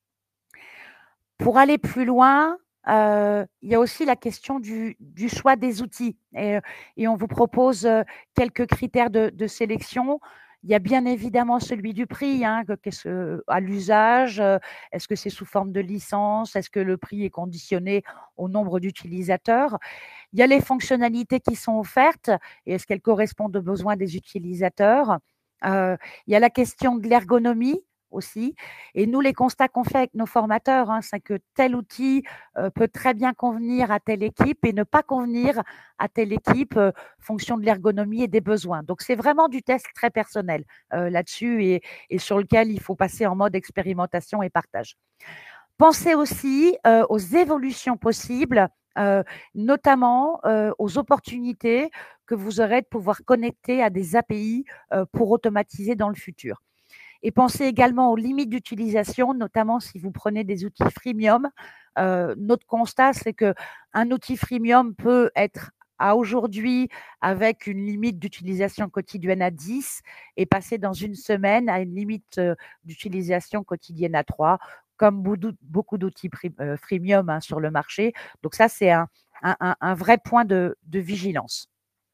Pour aller plus loin, euh, il y a aussi la question du, du choix des outils. Et, et on vous propose euh, quelques critères de, de sélection. Il y a bien évidemment celui du prix, hein, que, à l'usage. Est-ce que c'est sous forme de licence? Est-ce que le prix est conditionné au nombre d'utilisateurs? Il y a les fonctionnalités qui sont offertes et est-ce qu'elles correspondent aux besoins des utilisateurs? Euh, il y a la question de l'ergonomie aussi. Et nous, les constats qu'on fait avec nos formateurs, hein, c'est que tel outil euh, peut très bien convenir à telle équipe et ne pas convenir à telle équipe, euh, fonction de l'ergonomie et des besoins. Donc, c'est vraiment du test très personnel euh, là-dessus et, et sur lequel il faut passer en mode expérimentation et partage. Pensez aussi euh, aux évolutions possibles, euh, notamment euh, aux opportunités que vous aurez de pouvoir connecter à des A P I euh, pour automatiser dans le futur. Et pensez également aux limites d'utilisation, notamment si vous prenez des outils freemium. Euh, notre constat, c'est qu'un outil freemium peut être à aujourd'hui avec une limite d'utilisation quotidienne à dix et passer dans une semaine à une limite euh, d'utilisation quotidienne à trois, comme beaucoup d'outils euh, freemium hein, sur le marché. Donc ça, c'est un, un, un vrai point de, de vigilance.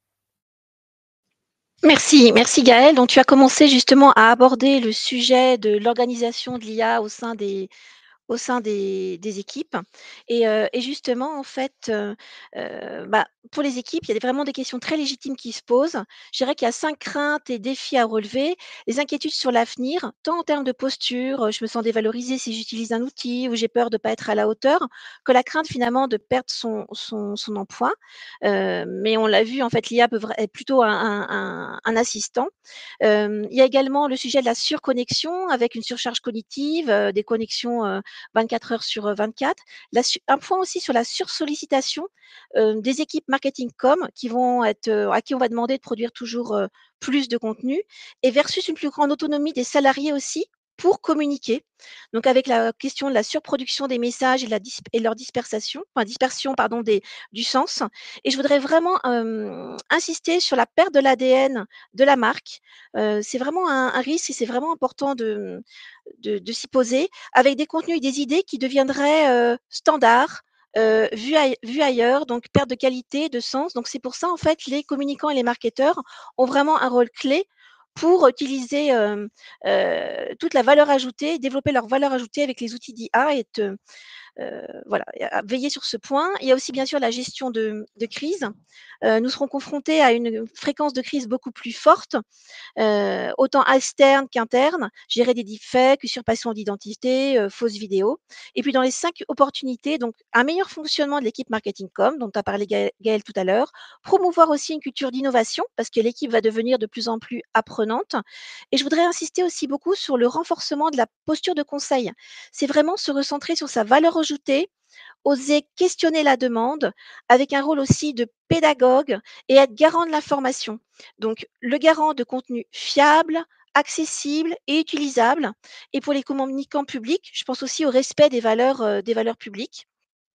Merci, merci Gaëlle. Donc tu as commencé justement à aborder le sujet de l'organisation de l'I A au sein des, au sein des, des équipes. Et, euh, et justement, en fait, euh, euh, bah, pour les équipes, il y a des- vraiment des questions très légitimes qui se posent. Je dirais qu'il y a cinq craintes et défis à relever. Les inquiétudes sur l'avenir, tant en termes de posture, euh, je me sens dévalorisée si j'utilise un outil ou j'ai peur de ne pas être à la hauteur, que la crainte finalement de perdre son, son, son emploi. Euh, mais on l'a vu, en fait, l'I A peut vra- être plutôt un, un, un- un assistant. Euh, il y a également le sujet de la surconnexion avec une surcharge cognitive, euh, des connexions euh, vingt-quatre heures sur vingt-quatre. La un point aussi sur la sursollicitation euh, des équipes marketing com qui vont être, euh, à qui on va demander de produire toujours euh, plus de contenu et versus une plus grande autonomie des salariés aussi pour communiquer. Donc avec la question de la surproduction des messages et, la dis et leur dispersation, enfin dispersion pardon, des, du sens. Et je voudrais vraiment euh, insister sur la perte de l'A D N de la marque. Euh, c'est vraiment un, un risque et c'est vraiment important de, de, de s'y poser avec des contenus et des idées qui deviendraient euh, standards, euh, vus, vu ailleurs, donc perte de qualité, de sens. Donc c'est pour ça, en fait, les communicants et les marketeurs ont vraiment un rôle clé pour utiliser euh, euh, toute la valeur ajoutée, développer leur valeur ajoutée avec les outils d'I A et te, euh, voilà, à veiller sur ce point. Il y a aussi bien sûr la gestion de, de crise. Euh, nous serons confrontés à une fréquence de crise beaucoup plus forte, euh, autant externe qu'interne, gérer des deepfakes, usurpation d'identité, euh, fausses vidéos. Et puis dans les cinq opportunités, donc un meilleur fonctionnement de l'équipe marketing com, dont a parlé Gaël, Gaël tout à l'heure, promouvoir aussi une culture d'innovation, parce que l'équipe va devenir de plus en plus apprenante. Et je voudrais insister aussi beaucoup sur le renforcement de la posture de conseil. C'est vraiment se recentrer sur sa valeur ajoutée, oser questionner la demande, avec un rôle aussi de pédagogue et être garant de l'information. Donc, le garant de contenu fiable, accessible et utilisable. Et pour les communicants publics, je pense aussi au respect des valeurs, euh, des valeurs publiques.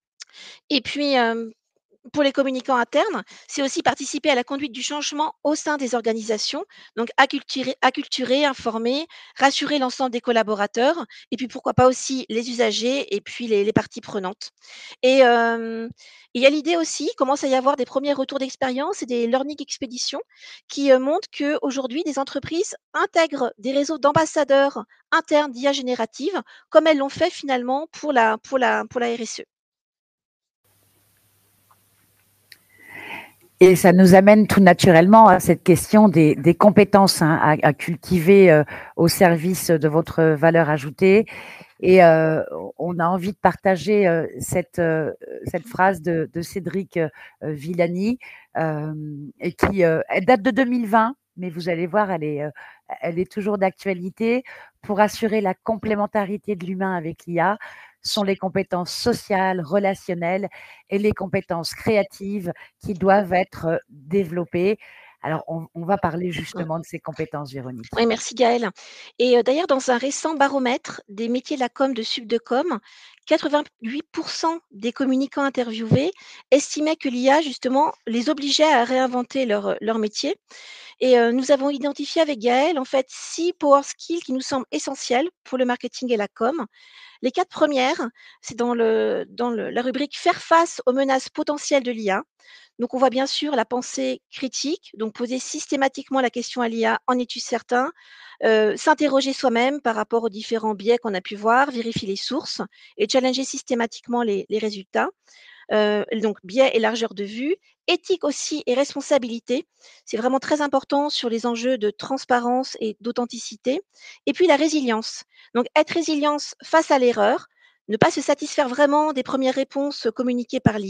Et puis, euh, pour les communicants internes, c'est aussi participer à la conduite du changement au sein des organisations, donc acculturer, acculturer, informer, rassurer l'ensemble des collaborateurs, et puis pourquoi pas aussi les usagers et puis les, les parties prenantes. Et euh, il y a l'idée aussi, il commence à y avoir des premiers retours d'expérience et des learning expéditions qui euh, montrent qu'aujourd'hui, des entreprises intègrent des réseaux d'ambassadeurs internes d'I A générative, comme elles l'ont fait finalement pour la, pour la, pour la R S E. Et ça nous amène tout naturellement à cette question des, des compétences hein, à, à cultiver euh, au service de votre valeur ajoutée. Et euh, on a envie de partager euh, cette, euh, cette phrase de, de Cédric euh, Villani, euh, et qui euh, elle date de deux mille vingt, mais vous allez voir, elle est, euh, elle est toujours d'actualité. Pour assurer la complémentarité de l'humain avec l'I A, sont les compétences sociales, relationnelles et les compétences créatives qui doivent être développées. Alors, on, on va parler justement de ces compétences, Véronique. Oui, merci Gaëlle. Et euh, d'ailleurs, dans un récent baromètre des métiers de la com de Subdecom, quatre-vingt-huit pour cent des communicants interviewés estimaient que l'I A, justement, les obligeait à réinventer leur, leur métier. Et euh, nous avons identifié avec Gaëlle, en fait, six power skills qui nous semblent essentiels pour le marketing et la com. Les quatre premières, c'est dans, le, dans le, la rubrique faire face aux menaces potentielles de l'I A. Donc, on voit bien sûr la pensée critique, donc poser systématiquement la question à l'I A, en es-tu certain? euh, S'interroger soi-même par rapport aux différents biais qu'on a pu voir, vérifier les sources et challenger systématiquement les, les résultats. Euh, donc, biais et largeur de vue, éthique aussi et responsabilité. C'est vraiment très important sur les enjeux de transparence et d'authenticité. Et puis, la résilience. Donc, être résilience face à l'erreur, ne pas se satisfaire vraiment des premières réponses communiquées par l'I A.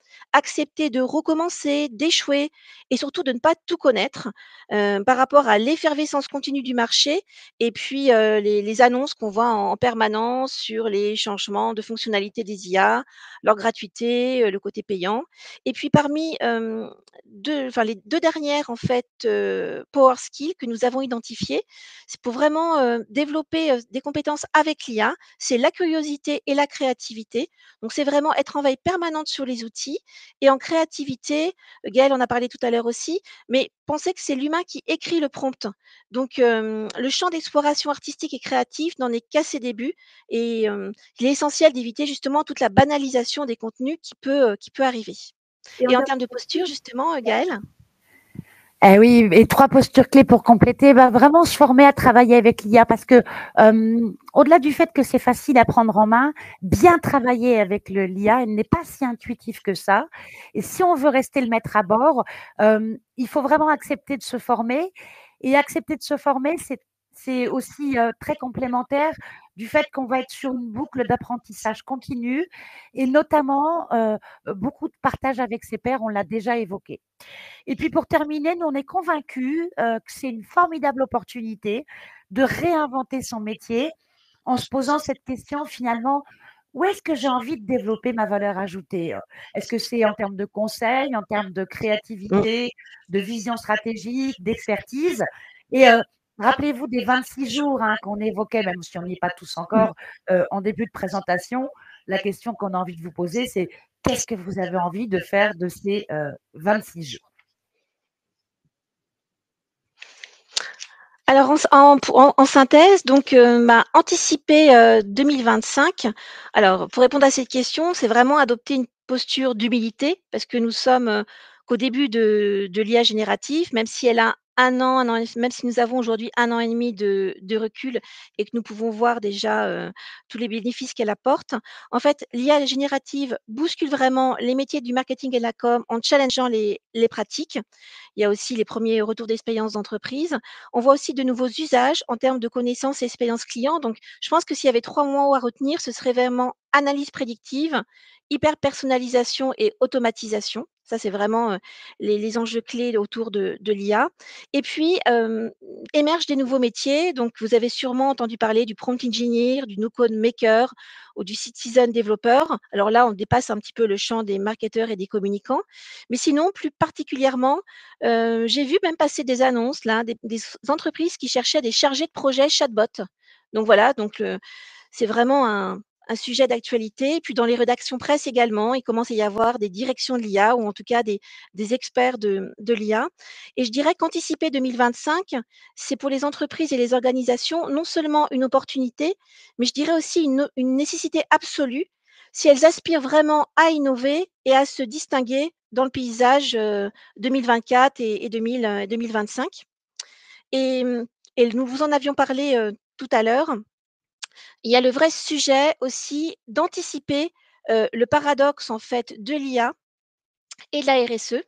accepter de recommencer, d'échouer et surtout de ne pas tout connaître, heu, par rapport à l'effervescence continue du marché et puis, heu, les les annonces qu'on voit en en permanence sur les changements de fonctionnalités des I A, leur gratuité, heu, le côté payant et puis parmi, hem, deux enfin les deux dernières en fait, heu, power skills que nous avons identifiées, c'est pour vraiment, heu, développer, heu, des compétences avec l'I A, c'est la curiosité et la créativité. Donc c'est vraiment être en veille permanente sur les outils et en créativité, Gaëlle en a parlé tout à l'heure aussi, mais pensez que c'est l'humain qui écrit le prompt. Donc hem, le champ d'exploration artistique et créatif n'en est qu'à ses débuts et hem, il est essentiel d'éviter justement toute la banalisation des contenus qui peut, heu, qui peut arriver. Et en Et en termes termes de posture justement, heu, Gaëlle? Eh oui, et trois postures clés pour compléter, bah, vraiment se former à travailler avec l'I A parce que, hem, au-delà du fait que c'est facile à prendre en main, bien travailler avec le l'I A, elle n'est pas si intuitive que ça et si on veut rester le maître à bord, hem, il faut vraiment accepter de se former et accepter de se former, c'est c'est aussi, heu, très complémentaire du fait qu'on va être sur une boucle d'apprentissage continu et notamment, heu, beaucoup de partage avec ses pairs, on l'a déjà évoqué. Et puis pour terminer, nous on est convaincus, heu, que c'est une formidable opportunité de réinventer son métier en se posant cette question finalement: «Où est-ce que j'ai envie de développer ma valeur ajoutée, heu? Est-ce que c'est en termes de conseils, en termes de Mmh. créativité, de vision stratégique, d'expertise?» et heu, rappelez-vous des vingt-six jours, hein, qu'on évoquait, même si on n'y est pas tous encore, heu, en début de présentation. La question qu'on a envie de vous poser, c'est: qu'est-ce que vous avez envie de faire de ces, heu, vingt-six jours? Alors en s en pour en en synthèse, donc heu, bah, anticiper, heu, deux mille vingt-cinq. Alors pour répondre à cette question, c'est vraiment adopter une posture d'humilité parce que nous sommes, heu, qu'au début de de l'I A générative, même si elle a un an, un an et même si nous avons aujourd'hui un an et demi de de recul et que nous pouvons voir déjà, heu, tous les bénéfices qu'elle apporte. En fait, l'I A générative bouscule vraiment les métiers du marketing et de la com en challengeant les les pratiques. Il y a aussi les premiers retours d'expérience d'entreprise. On voit aussi de nouveaux usages en termes de connaissances et expérience client. Donc, je pense que s'il y avait trois mots à retenir, ce serait vraiment analyse prédictive, hyper personnalisation et automatisation. Ça, c'est vraiment euh, les, les enjeux clés autour de, de l'I A. Et puis, euh, émergent des nouveaux métiers. Donc, vous avez sûrement entendu parler du prompt engineer, du no-code maker ou du citizen developer. Alors là, on dépasse un petit peu le champ des marketeurs et des communicants. Mais sinon, plus particulièrement, Heu, j'ai vu même passer des annonces là, des des entreprises qui cherchaient des chargés de projet chatbot. Donc voilà, donc heu, c'est vraiment un un sujet d'actualité. Puis dans les rédactions presse également, il commence à y avoir des directions de l'I A ou en tout cas des des experts de de l'I A et je dirais qu'anticiper deux mille vingt-cinq, c'est pour les entreprises et les organisations non seulement une opportunité, mais je dirais aussi une une nécessité absolue si elles aspirent vraiment à innover et à se distinguer dans le paysage, heu, deux mille vingt-quatre et et deux mille, heu, deux mille vingt-cinq et mmh et nous vous en avions parlé, heu, tout à l'heure. Il y a le vrai sujet aussi d'anticiper, heu, le paradoxe en fait de l'I A et de la R S E.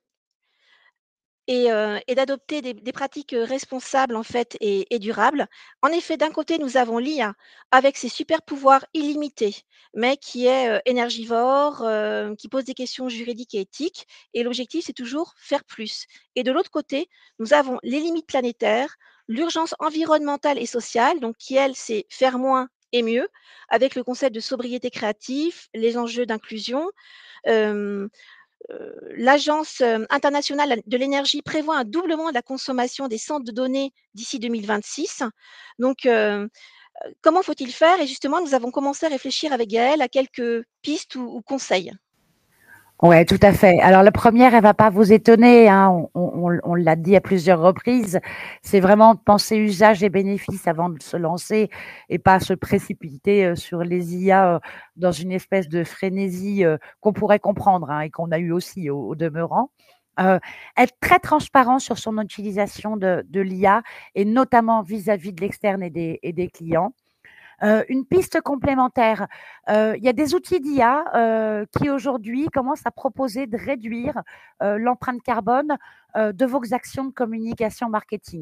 Et heu et d'adopter des des pratiques, heu, responsables en fait et et durables. En effet, d'un côté, nous avons l'I A avec ses super pouvoirs illimités, mais qui est, heu, énergivore, heu, qui pose des questions juridiques et éthiques et l'objectif, c'est toujours faire plus. Et de l'autre côté, nous avons les limites planétaires, l'urgence environnementale et sociale, donc qui elle, c'est faire moins et mieux, avec le concept de sobriété créative, les enjeux d'inclusion, hem Heu, l'Agence, heu, internationale de l'énergie prévoit un doublement de la consommation des centres de données d'ici deux mille vingt-six. Donc, heu, comment faut-il faire? Et justement, nous avons commencé à réfléchir avec Gaëlle à quelques pistes ou ou conseils. Ouais, tout à fait. Alors la première, elle va pas vous étonner, hein, on on on on l'a dit à plusieurs reprises, c'est vraiment de penser usage et bénéfices avant de se lancer et pas se précipiter, heu, sur les I A, heu, dans une espèce de frénésie, heu, qu'on pourrait comprendre, hein, et qu'on a eu aussi au au demeurant. Heu, être très transparent sur son utilisation de de l'I A et notamment vis-à-vis de l'externe et des et des clients. Heu, une piste complémentaire, heu, il y a des outils d'I A, heu, qui aujourd'hui commencent à proposer de réduire, heu, l'empreinte carbone, heu, de vos actions de communication marketing.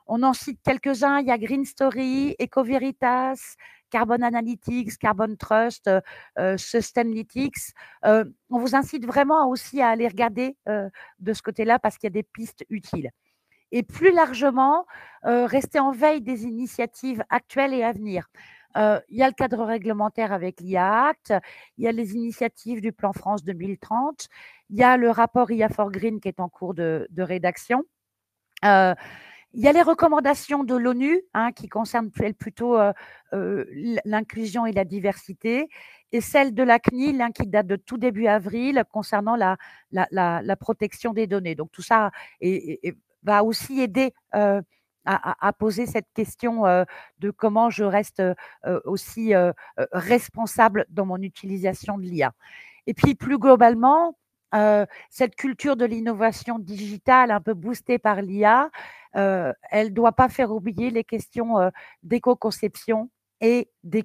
On en cite quelques-uns, il y a Green Story, Ecoveritas, Carbon Analytics, Carbon Trust, euh, euh, Sustainalytics. Euh, on vous incite vraiment aussi à aller regarder euh, de ce côté-là parce qu'il y a des pistes utiles. Et plus largement, euh, rester en veille des initiatives actuelles et à venir. Euh, il y a le cadre réglementaire avec l'I A Act, il y a les initiatives du plan France deux mille trente, il y a le rapport I A for Green qui est en cours de, de rédaction. Euh, il y a les recommandations de l'ONU hein, qui concernent plutôt euh, euh, l'inclusion et la diversité, et celle de la C N I L hein, qui date de tout début avril concernant la, la, la, la protection des données. Donc tout ça est, est, va aussi aider euh, à, à poser cette question euh, de comment je reste euh, aussi euh, responsable dans mon utilisation de l'I A. Et puis plus globalement, euh, cette culture de l'innovation digitale un peu boostée par l'I A, euh, elle ne doit pas faire oublier les questions euh, d'éco-conception et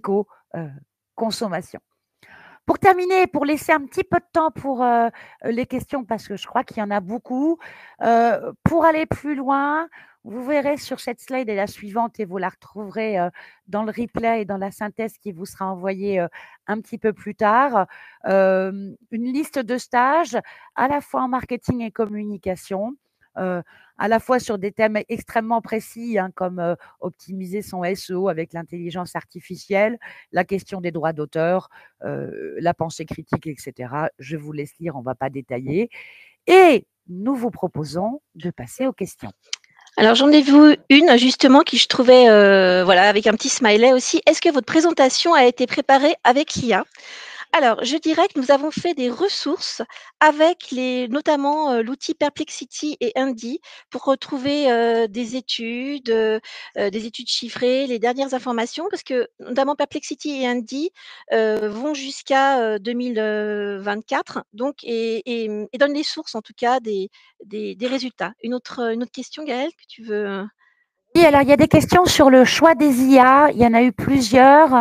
d'éco-consommation. Pour terminer, pour laisser un petit peu de temps pour euh, les questions, parce que je crois qu'il y en a beaucoup, euh, pour aller plus loin, vous verrez sur cette slide et la suivante, et vous la retrouverez euh, dans le replay et dans la synthèse qui vous sera envoyée euh, un petit peu plus tard, euh, une liste de stages à la fois en marketing et communication, euh, à la fois sur des thèmes extrêmement précis, hein, comme euh, optimiser son S E O avec l'intelligence artificielle, la question des droits d'auteur, euh, la pensée critique, et cetera. Je vous laisse lire, on ne va pas détailler. Et nous vous proposons de passer aux questions. Alors, j'en ai vu une, justement, qui je trouvais, euh, voilà, avec un petit smiley aussi. Est-ce que votre présentation a été préparée avec l'I A ? Alors, je dirais que nous avons fait des ressources avec les, notamment euh, l'outil Perplexity et Andy pour retrouver euh, des études, euh, des études chiffrées, les dernières informations, parce que notamment Perplexity et Andy euh, vont jusqu'à euh, deux mille vingt-quatre, donc et, et, et donnent les sources en tout cas des, des, des résultats. Une autre, une autre question, Gaëlle, que tu veux? Oui, alors il y a des questions sur le choix des I A. Il y en a eu plusieurs.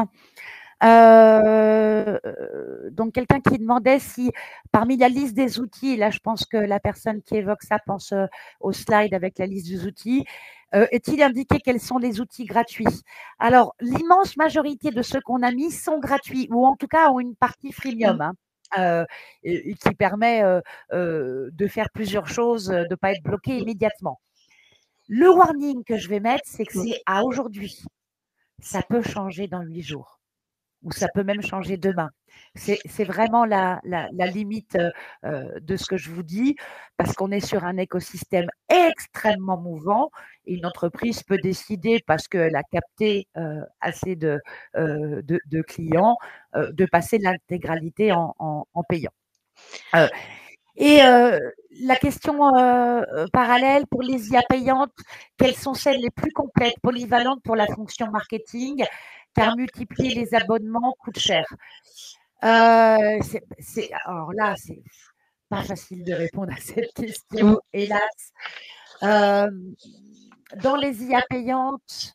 Euh, donc, quelqu'un qui demandait si, parmi la liste des outils, là, je pense que la personne qui évoque ça pense euh, au slide avec la liste des outils, euh, est-il indiqué quels sont les outils gratuits? Alors, l'immense majorité de ceux qu'on a mis sont gratuits, ou en tout cas ont une partie freemium, hein, euh, et, et qui permet euh, euh, de faire plusieurs choses, de ne pas être bloqué immédiatement. Le warning que je vais mettre, c'est que c'est à aujourd'hui. Ça peut changer dans huit jours. Ou ça peut même changer demain. C'est vraiment la, la, la limite euh, de ce que je vous dis, parce qu'on est sur un écosystème extrêmement mouvant. Et une entreprise peut décider, parce qu'elle a capté euh, assez de, euh, de, de clients, euh, de passer l'intégralité en, en, en payant. Euh, et euh, la question euh, parallèle pour les I A payantes, quelles sont celles les plus complètes, polyvalentes pour la fonction marketing, car multiplier les abonnements coûte cher. Euh, c'est, alors là, c'est pas facile de répondre à cette question, hélas. Euh, dans les I A payantes,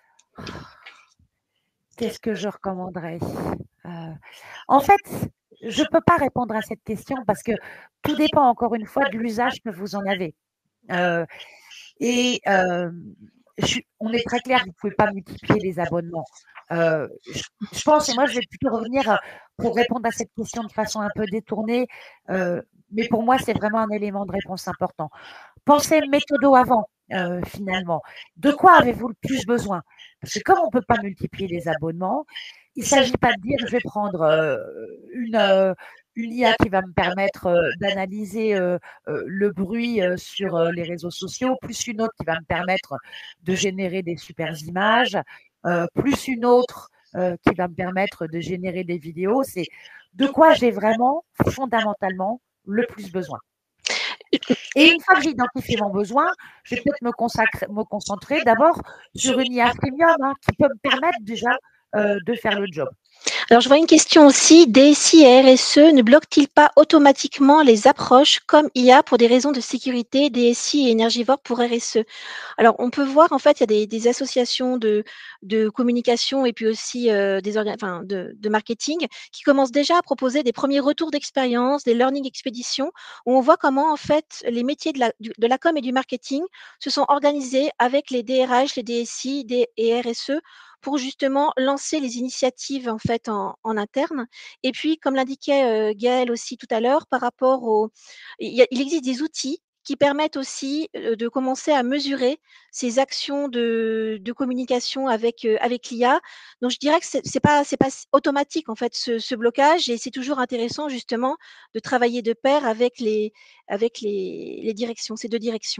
qu'est-ce que je recommanderais? euh, En fait, je ne peux pas répondre à cette question parce que tout dépend encore une fois de l'usage que vous en avez. Euh, et euh, je, on est très clair, vous ne pouvez pas multiplier les abonnements. Euh, je, je pense, et moi je vais plutôt revenir pour répondre à cette question de façon un peu détournée, euh, mais pour moi c'est vraiment un élément de réponse important. Pensez méthodo avant, euh, finalement. De quoi avez-vous le plus besoin? Parce que comme on ne peut pas multiplier les abonnements, il ne s'agit pas de dire je vais prendre euh, une, euh, une I A qui va me permettre euh, d'analyser euh, euh, le bruit euh, sur euh, les réseaux sociaux, plus une autre qui va me permettre de générer des super images, euh, plus une autre euh, qui va me permettre de générer des vidéos. C'est de quoi j'ai vraiment fondamentalement le plus besoin. Et une fois que j'ai identifié mon besoin, je vais peut-être me, me concentrer d'abord sur une I A freemium hein, qui peut me permettre déjà euh, de faire le job. Alors, je vois une question aussi. D S I et R S E ne bloquent-ils pas automatiquement les approches comme I A pour des raisons de sécurité, D S I et énergivore pour R S E? Alors, on peut voir, en fait, il y a des, des associations de, de communication et puis aussi euh, des orga- enfin, de, de marketing qui commencent déjà à proposer des premiers retours d'expérience, des learning expéditions, où on voit comment, en fait, les métiers de la, du- de la com et du marketing se sont organisés avec les D R H, les D S I des- et R S E pour justement lancer les initiatives en fait en, en interne. Et puis, comme l'indiquait euh, Gaëlle aussi tout à l'heure, par rapport au, il, y a- il existe des outils qui permettent aussi euh, de commencer à mesurer ces actions de, de communication avec, euh, avec l'I A. Donc, je dirais que c'est c'est pas, c'est pas automatique, en fait, ce, ce blocage. Et c'est toujours intéressant, justement, de travailler de pair avec les, avec les, les directions, ces deux directions.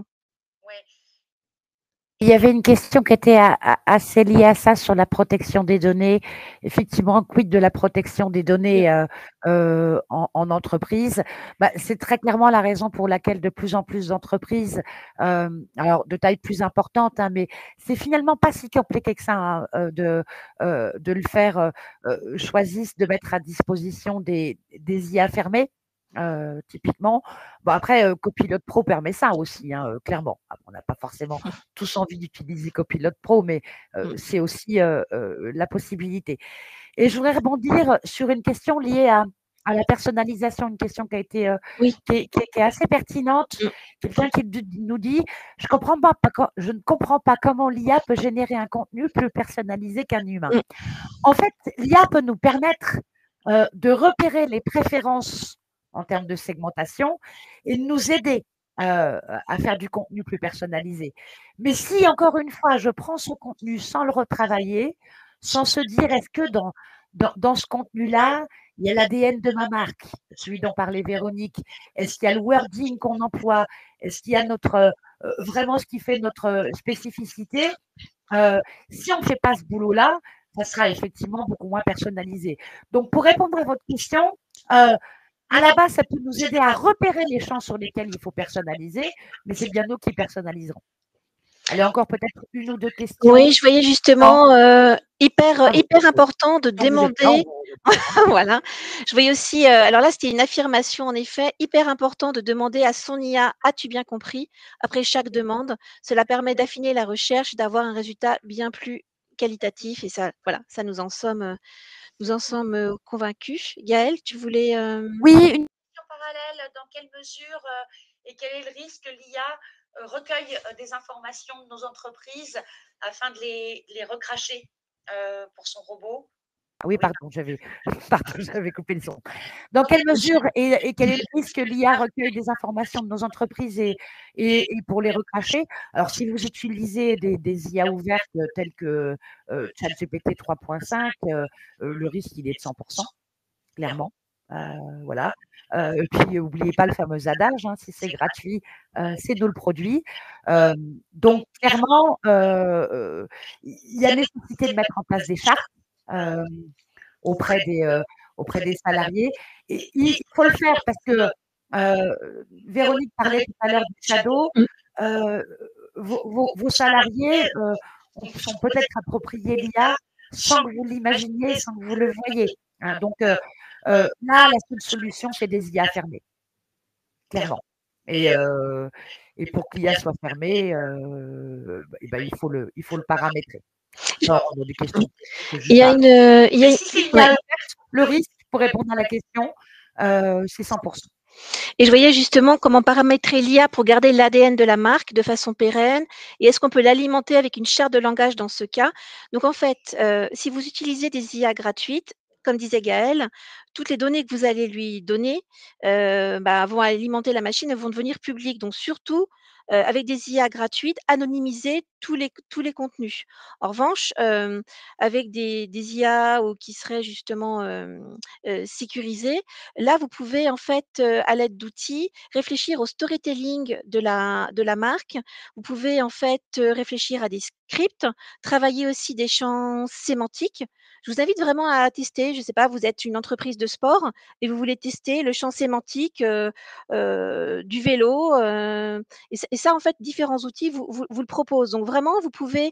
Il y avait une question qui était a- a- assez liée à ça sur la protection des données. Effectivement, quid de la protection des données euh, euh, en, en entreprise? Bah, c'est très clairement la raison pour laquelle de plus en plus d'entreprises, euh, alors de taille plus importante, hein, mais c'est finalement pas si compliqué que ça hein, euh, de, euh, de le faire, euh, euh, choisissent de mettre à disposition des, des I A fermées. Euh, typiquement, bon après, euh, Copilot Pro permet ça aussi, hein, euh, clairement. Ah, on n'a pas forcément tous envie d'utiliser Copilot Pro, mais euh, Mm. c'est aussi euh, euh, la possibilité. Et je voudrais rebondir sur une question liée à, à la personnalisation, une question qui a été euh, Oui. qui, est, qui est- qui est assez pertinente. Mm. Quelqu'un qui d- nous dit, je comprends pas, pas co- je ne comprends pas comment l'I A peut générer un contenu plus personnalisé qu'un humain. Mm. En fait, l'I A peut nous permettre euh, de repérer les préférences en termes de segmentation et de nous aider euh, à faire du contenu plus personnalisé. Mais si, encore une fois, je prends ce contenu sans le retravailler, sans se dire est-ce que dans, dans, dans ce contenu-là, il y a l'A D N de ma marque, celui dont parlait Véronique, est-ce qu'il y a le wording qu'on emploie, est-ce qu'il y a notre, euh, vraiment ce qui fait notre spécificité, euh, si on ne fait pas ce boulot-là, ça sera effectivement beaucoup moins personnalisé. Donc, pour répondre à votre question, euh, à la base, ça peut nous aider à repérer les champs sur lesquels il faut personnaliser, mais c'est bien nous qui personnaliserons. Allez, encore peut-être une ou deux questions. Oui, je voyais justement euh, hyper, Ah, hyper important de quand vous êtes temps, demander. Voilà. Je voyais aussi, euh, alors là, c'était une affirmation en effet, hyper important de demander à son I A, as-tu bien compris, après chaque demande. Cela permet d'affiner la recherche, d'avoir un résultat bien plus qualitatif. Et ça, voilà, ça nous en sommes, euh, nous en sommes euh, convaincus. Gaëlle, tu voulais. euh, oui, une En parallèle, dans quelle mesure euh, et quel est le risque que l'I A euh, recueille euh, des informations de nos entreprises afin de les, les recracher euh, pour son robot? Ah oui, pardon, j'avais, pardon, j'avais coupé le son. Dans quelle mesure et, et quel est le risque que l'I A recueille des informations de nos entreprises et, et, et pour les recracher? Alors, si vous utilisez des, des I A ouvertes telles que euh, ChatGPT trois point cinq, euh, euh, le risque, il est de cent pour cent, clairement. Euh, voilà. Euh, et puis, n'oubliez pas le fameux adage, hein, si c'est gratuit, euh, c'est nous le produit. Euh, donc, clairement, euh, euh, il y a nécessité de mettre en place des chartes. Euh, auprès des, euh, auprès des salariés. Et il faut le faire parce que euh, Véronique parlait tout à l'heure du shadow. Euh, vos, vos, vos, salariés euh, sont peut-être appropriés l'I A sans que vous l'imaginiez, sans que vous le voyez. Hein. Donc euh, euh, là, la seule solution, c'est des I A fermées, clairement. Et, euh, et pour que l'I A soit fermée, euh, eh ben, il, faut le, il faut le paramétrer. Non, on a des questions. Il y a une. Il y a une... Ouais. Le risque, pour répondre à la question, euh, c'est cent pour cent. Et je voyais justement comment paramétrer l'I A pour garder l'A D N de la marque de façon pérenne. Et est-ce qu'on peut l'alimenter avec une charte de langage dans ce cas? Donc en fait, euh, si vous utilisez des I A gratuites, comme disait Gaëlle, toutes les données que vous allez lui donner euh, bah, vont alimenter la machine, elles vont devenir publiques. Donc surtout, euh, avec des I A gratuites, anonymiser tous les, tous les contenus. En revanche, euh, avec des, des I A ou qui seraient justement euh, euh, sécurisées, là, vous pouvez en fait, euh, à l'aide d'outils, réfléchir au storytelling de la, de la marque. Vous pouvez en fait euh, réfléchir à des scripts, travailler aussi des champs sémantiques. Je vous invite vraiment à tester. Je ne sais pas, vous êtes une entreprise de sport et vous voulez tester le champ sémantique euh, euh, du vélo. Euh, et, et, ça, en fait, différents outils vous, vous, vous le proposent. Donc vraiment, vous pouvez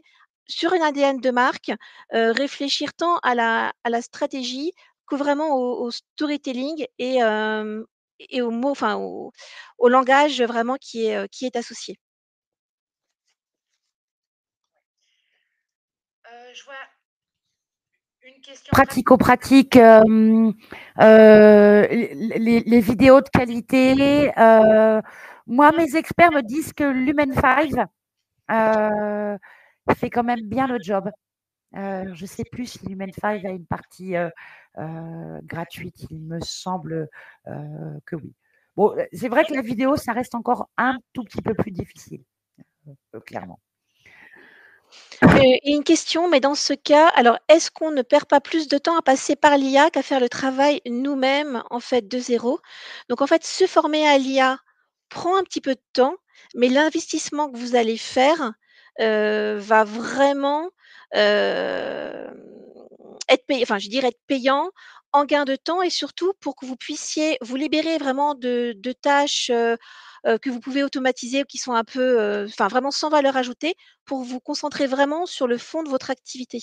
sur une A D N de marque, euh, réfléchir tant à la, à la stratégie que vraiment au, au storytelling et, euh, et au mot, enfin au, au langage vraiment qui est, euh, qui est associé. Euh, je vois une question Pratico-pratique, euh, euh, les, les vidéos de qualité. Euh, moi, mes experts me disent que Lumen cinq euh, fait quand même bien le job. Euh, je ne sais plus si Lumen cinq a une partie euh, euh, gratuite. Il me semble euh, que oui. Bon, c'est vrai que la vidéo, ça reste encore un tout petit peu plus difficile, euh, clairement. Euh, et une question, mais dans ce cas, alors est-ce qu'on ne perd pas plus de temps à passer par l'I A qu'à faire le travail nous-mêmes, en fait, de zéro? Donc, en fait, se former à l'I A prend un petit peu de temps, mais l'investissement que vous allez faire euh, va vraiment euh, être payant, enfin, je dirais être payant en gain de temps et surtout pour que vous puissiez vous libérer vraiment de, de tâches euh, euh, que vous pouvez automatiser ou qui sont un peu, euh, enfin, vraiment sans valeur ajoutée pour vous concentrer vraiment sur le fond de votre activité.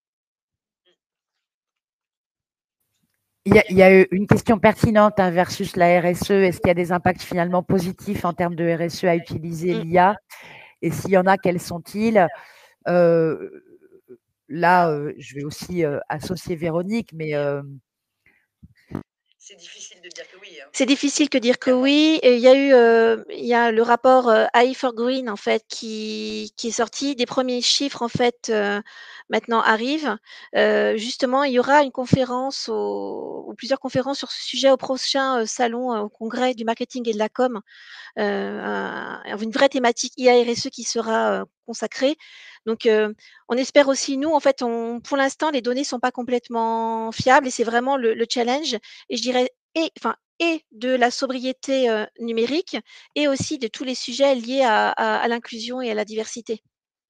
Il y, a, il y a eu une question pertinente hein, versus la R S E. Est-ce qu'il y a des impacts finalement positifs en termes de R S E à utiliser Mm. l'I A? Et s'il y en a, quels sont-ils? euh, Là, euh, je vais aussi euh, associer Véronique, mais euh, c'est difficile de dire que oui. Hein. C'est difficile que dire que oui. Et il y a eu, euh, il y a le rapport euh, A I for Green en fait qui, qui est sorti. Des premiers chiffres en fait euh, maintenant arrivent. Euh, justement, il y aura une conférence au, ou plusieurs conférences sur ce sujet au prochain euh, salon euh, au congrès du marketing et de la com. Euh, un- une vraie thématique I A R S E qui sera euh, consacrée. Donc, euh, on espère aussi nous en fait, on, pour l'instant, les données sont pas complètement fiables et c'est vraiment le, le challenge. Et je dirais et enfin et de la sobriété euh, numérique et aussi de tous les sujets liés à, à, à l'inclusion et à la diversité.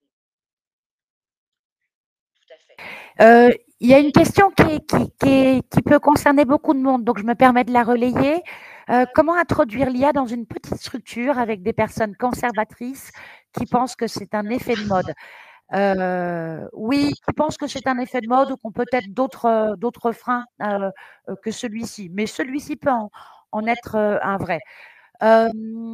Tout à fait. euh, il y a une question qui, est- qui, qui, est- qui peut concerner beaucoup de monde, donc je me permets de la relayer. Euh, comment introduire l'I A dans une petite structure avec des personnes conservatrices qui pensent que c'est un effet de mode? Euh, oui, qui pensent que c'est un effet de mode ou qu'on peut être d'autres euh, d'autres freins euh, euh, que celui-ci, mais celui-ci peut en, en être euh, un vrai. Euh,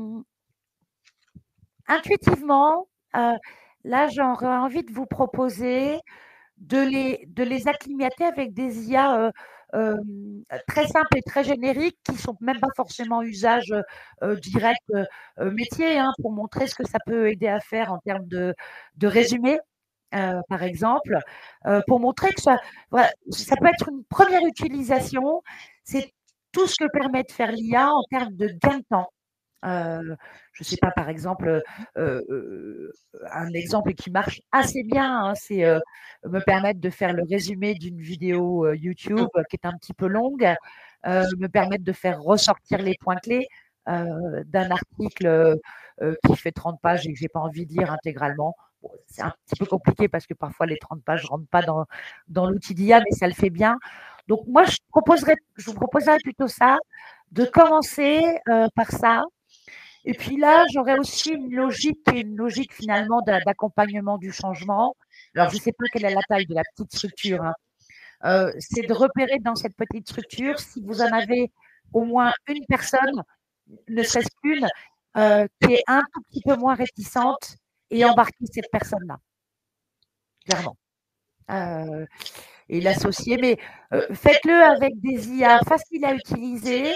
Intuitivement, euh, là, j'aurais envie de vous proposer de les, de les acclimater avec des I A euh, euh, très simples et très génériques qui ne sont même pas forcément usage euh, direct euh, euh, métier, hein, pour montrer ce que ça peut aider à faire en termes de, de résumé. Euh, par exemple, euh, pour montrer que ça, voilà, ça peut être une première utilisation, c'est tout ce que permet de faire l'I A en termes de gain de temps. Euh, je ne sais pas, par exemple, euh, euh, un exemple qui marche assez bien, hein, c'est euh, me permettre de faire le résumé d'une vidéo euh, YouTube euh, qui est un petit peu longue, euh, me permettre de faire ressortir les points clés euh, d'un article euh, qui fait trente pages et que je n'ai pas envie de lire intégralement. Bon, c'est un petit peu compliqué parce que parfois les trente pages ne rentrent pas dans, dans l'outil d'I A, mais ça le fait bien. Donc moi, je, proposerais, je vous proposerais plutôt ça, de commencer euh, par ça. Et puis là, j'aurais aussi une logique qui est une logique finalement d'a- d'accompagnement du changement. Alors, je ne sais pas quelle est la taille de la petite structure, hein. Euh, c'est de repérer dans cette petite structure si vous en avez au moins une personne, ne serait-ce qu'une, euh, qui est un tout petit peu moins réticente et embarquer cette personne-là, clairement. Euh, et l'associer, mais euh, faites-le avec des I A faciles à utiliser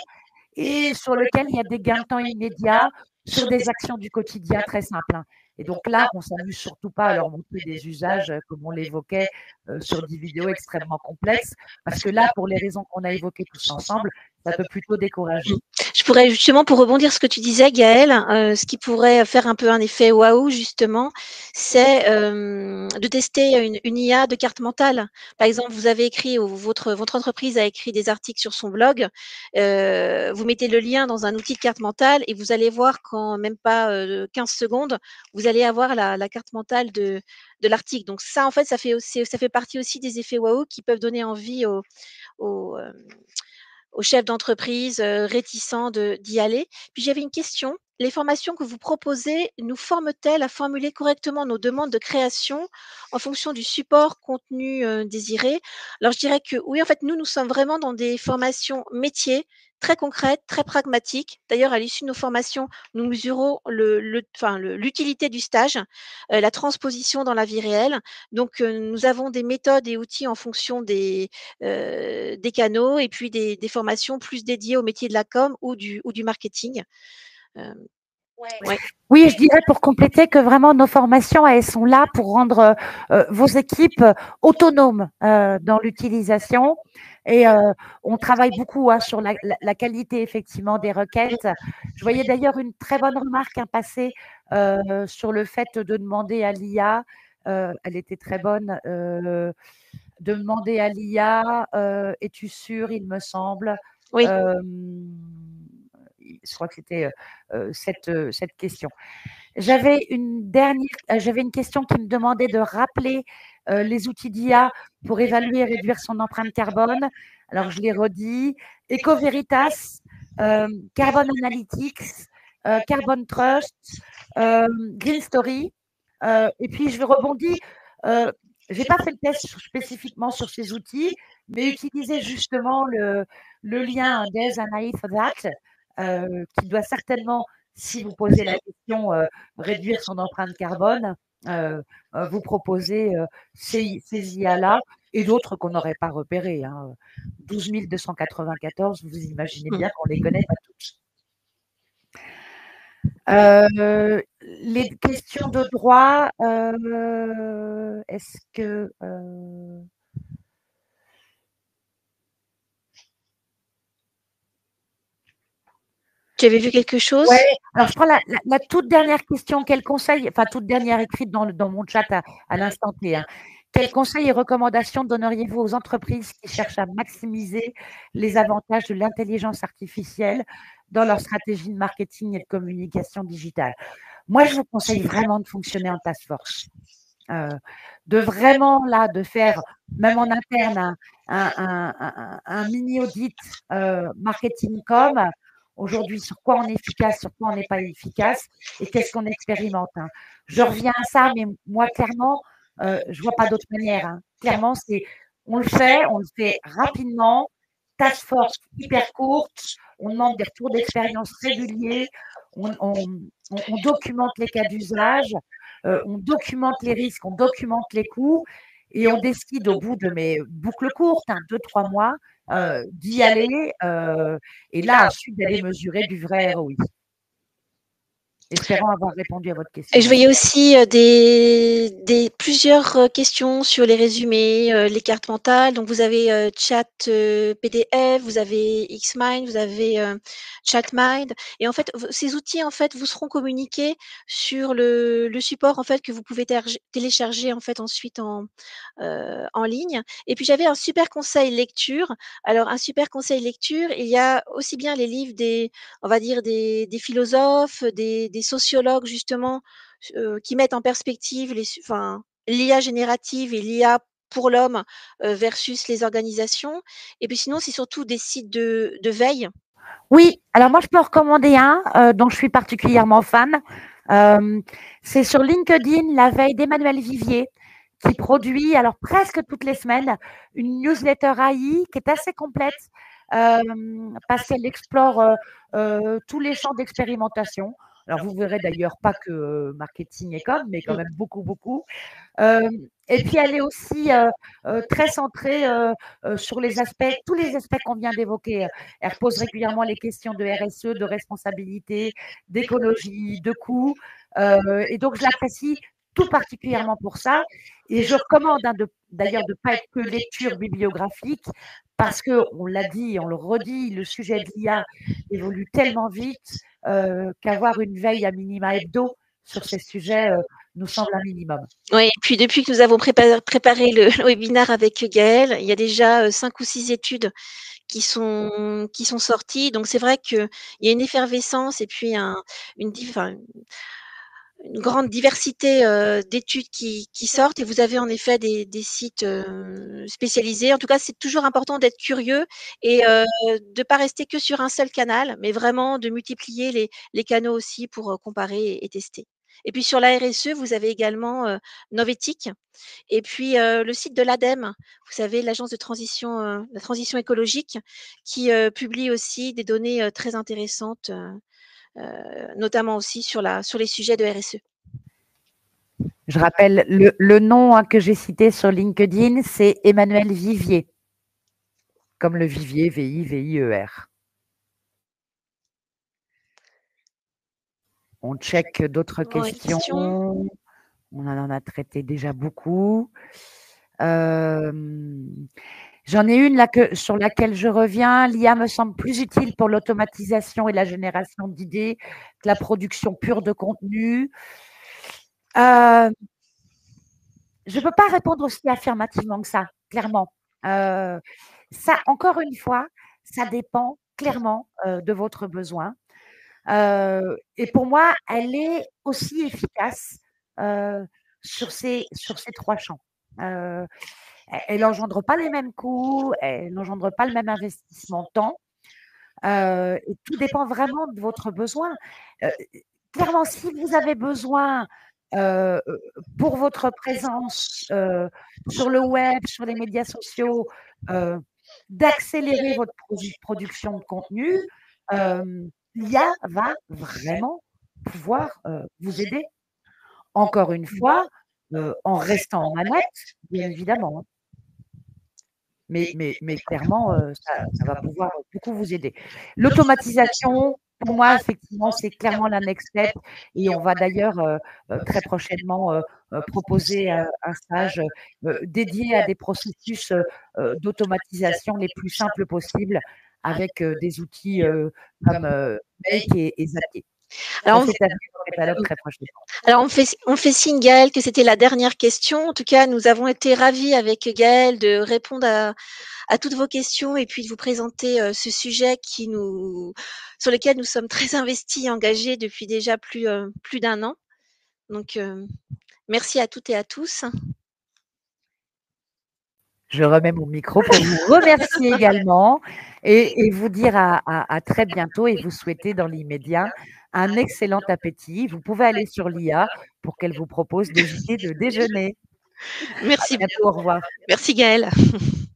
et sur lequel il y a des gains de temps immédiats sur des actions du quotidien très simples, hein. Et donc là, on ne s'amuse surtout pas à leur montrer des usages, euh, comme on l'évoquait, euh, sur des vidéos extrêmement complexes, parce que là, pour les raisons qu'on a évoquées tous ensemble, ça peut plutôt décourager. Je pourrais justement, pour rebondir sur ce que tu disais, Gaëlle, euh, ce qui pourrait faire un peu un effet waouh, justement, c'est euh, de tester une, une I A de carte mentale. Par exemple, vous avez écrit, ou votre, votre entreprise a écrit des articles sur son blog, euh, vous mettez le lien dans un outil de carte mentale et vous allez voir qu'en même pas euh, quinze secondes, vous allez avoir la, la carte mentale de, de l'article. Donc ça, en fait, ça fait, aussi, ça fait partie aussi des effets waouh qui peuvent donner envie aux, aux, euh, aux chefs d'entreprise euh, réticents de- d'y aller. Puis j'avais une question. les formations que vous proposez nous forment-elles à formuler correctement nos demandes de création en fonction du support contenu euh, désiré? Alors, je dirais que oui, en fait, nous, nous sommes vraiment dans des formations métiers très concrètes, très pragmatiques. D'ailleurs, à l'issue de nos formations, nous mesurons le, le- enfin, le- l'utilité du stage, euh, la transposition dans la vie réelle. Donc, euh, nous avons des méthodes et outils en fonction des, euh, des canaux et puis des, des formations plus dédiées au métier de la com ou du, ou du marketing. Euh, Ouais. ouais. Oui, je dirais pour compléter que vraiment nos formations, elles sont là pour rendre euh, vos équipes euh, autonomes euh, dans l'utilisation. Et euh, on travaille beaucoup hein, sur la, la- la qualité effectivement des requêtes. Je voyais d'ailleurs une très bonne remarque hein, passer euh, sur le fait de demander à l'I A, euh, elle était très bonne, euh, de demander à l'I A, euh, es-tu sûr, il me semble, Oui. euh, je crois que c'était euh, cette, euh, cette question. J'avais une dernière, euh, j'avais une question qui me demandait de rappeler euh, les outils d'I A pour évaluer et réduire son empreinte carbone. Alors, je l'ai redit. EcoVeritas, euh, Carbon Analytics, euh, Carbon Trust, euh, Green Story. Euh, et puis, je rebondis. Euh, je n'ai pas fait le test sur- spécifiquement sur ces outils, mais utiliser justement le, le lien There's an A I for that, euh, qui doit certainement, si vous posez la question, euh, réduire son empreinte carbone, euh, euh, vous proposer euh, ces, ces I A-là et d'autres qu'on n'aurait pas repérées. Hein. douze mille deux cent quatre-vingt-quatorze, vous imaginez bien qu'on ne les connaît pas toutes. Euh, les questions de droit, euh, est-ce que... euh, Tu avais vu quelque chose? Ouais, alors je prends la, la- la toute dernière question. Quel conseil, enfin toute dernière écrite dans, le- dans mon chat à, à l'instant T, hein. Quels conseils et recommandations donneriez-vous aux entreprises qui cherchent à maximiser les avantages de l'intelligence artificielle dans leur stratégie de marketing et de communication digitale? Moi, je vous conseille vraiment de fonctionner en task force. Euh, de vraiment là, de faire, même en interne, un, un- un- un- un mini audit euh, marketing com. Aujourd'hui, sur quoi on est efficace, sur quoi on n'est pas efficace et qu'est-ce qu'on expérimente. Hein. Je reviens à ça, mais moi, clairement, euh, je ne vois pas d'autre manière. Hein. Clairement, c'est on le fait, on le fait rapidement, task force hyper courte, on demande des retours d'expérience réguliers, on, on- on- on documente les cas d'usage, euh, on documente les risques, on documente les coûts et on décide au bout de mes boucles courtes, hein, deux, trois mois, euh, d'y aller euh, et là, ensuite, d'aller mesurer du vrai R O I. Espérant avoir répondu à votre question. Et je voyais aussi euh, des, des plusieurs euh, questions sur les résumés, euh, les cartes mentales. Donc vous avez euh, Chat euh, P D F, vous avez Xmind, vous avez euh, ChatMind. Et en fait, v- ces outils en fait vous seront communiqués sur le, le support en fait que vous pouvez télécharger télécharger en fait ensuite en euh, en ligne. Et puis j'avais un super conseil lecture. Alors un super conseil lecture, il y a aussi bien les livres des on va dire des, des philosophes, des, des sociologues justement, euh, qui mettent en perspective les, su- enfin, l'I A générative et l'I A pour l'homme euh, versus les organisations. Et puis sinon, c'est surtout des sites de, de veille. Oui, alors moi, je peux en recommander un euh, dont je suis particulièrement fan. Euh, c'est sur LinkedIn, la veille d'Emmanuel Vivier, qui produit, alors presque toutes les semaines, une newsletter A I qui est assez complète euh, parce qu'elle explore euh, euh, tous les champs d'expérimentation. Alors, vous verrez d'ailleurs pas que euh, marketing et com, mais quand même beaucoup, beaucoup. Euh, et puis, elle est aussi euh, euh, très centrée euh, euh, sur les aspects, tous les aspects qu'on vient d'évoquer. Elle repose régulièrement les questions de R S E, de responsabilité, d'écologie, de coûts. Euh, et donc, je l'apprécie tout particulièrement pour ça. Et je recommande hein, de- d'ailleurs de ne pas être que lecture bibliographique parce que, on l'a dit, on le redit, le sujet de l'I A évolue tellement vite euh, qu'avoir une veille à minima hebdo sur ces sujets euh, nous semble un minimum. Oui, et puis depuis que nous avons prépa- préparé le, le webinaire avec Gaëlle, il y a déjà euh, cinq ou six études qui sont, qui sont sorties. Donc c'est vrai qu'il y a une effervescence et puis un, une, diff- enfin, une grande diversité euh, d'études qui, qui sortent et vous avez en effet des, des sites euh, spécialisés. En tout cas, c'est toujours important d'être curieux et euh, de ne pas rester que sur un seul canal, mais vraiment de multiplier les, les canaux aussi pour euh, comparer et, et tester. Et puis sur la R S E, vous avez également euh, Novetic et puis euh, le site de l'ADEME, vous savez, l'agence de transition, euh, la transition écologique, qui euh, publie aussi des données euh, très intéressantes. Euh, euh, notamment aussi sur, la, sur les sujets de R S E. Je rappelle, le, le nom hein, que j'ai cité sur LinkedIn, c'est Emmanuel Vivier, comme le vivier, V I V I E R. On check d'autres questions. questions. On en a traité déjà beaucoup. Euh, J'en ai une là que, sur laquelle je reviens. L'I A me semble plus utile pour l'automatisation et la génération d'idées que la production pure de contenu. Euh, je ne peux pas répondre aussi affirmativement que ça, clairement. Euh, ça, encore une fois, ça dépend clairement euh, de votre besoin. Euh, et pour moi, elle est aussi efficace euh, sur, ces, sur ces trois champs. Euh, elle n'engendre pas les mêmes coûts, elle n'engendre pas le même investissement de temps. Euh, et tout dépend vraiment de votre besoin. Euh, clairement, si vous avez besoin euh, pour votre présence euh, sur le web, sur les médias sociaux, euh, d'accélérer votre produ production de contenu, euh, l'I A va vraiment pouvoir euh, vous aider. Encore une fois, euh, en restant en manette, bien évidemment. Mais, mais, mais clairement, euh, ça, ça va pouvoir beaucoup vous aider. L'automatisation, pour moi, effectivement, c'est clairement la next step. Et on va d'ailleurs euh, très prochainement euh, proposer un, un stage euh, dédié à des processus euh, d'automatisation les plus simples possibles avec euh, des outils euh, comme euh, Make et, et Zapier. Alors, on fait, très alors on, fait, on fait signe, Gaëlle, que c'était la dernière question. En tout cas, nous avons été ravis avec Gaëlle de répondre à, à toutes vos questions et puis de vous présenter euh, ce sujet qui nous, sur lequel nous sommes très investis et engagés depuis déjà plus, euh, plus d'un an. Donc, euh, merci à toutes et à tous. Je remets mon micro pour vous remercier également et, et vous dire à, à, à très bientôt et vous souhaiter dans l'immédiat un excellent appétit. Vous pouvez aller sur l'I A pour qu'elle vous propose des idées de déjeuner. Merci. À bientôt, au revoir. Merci Gaëlle.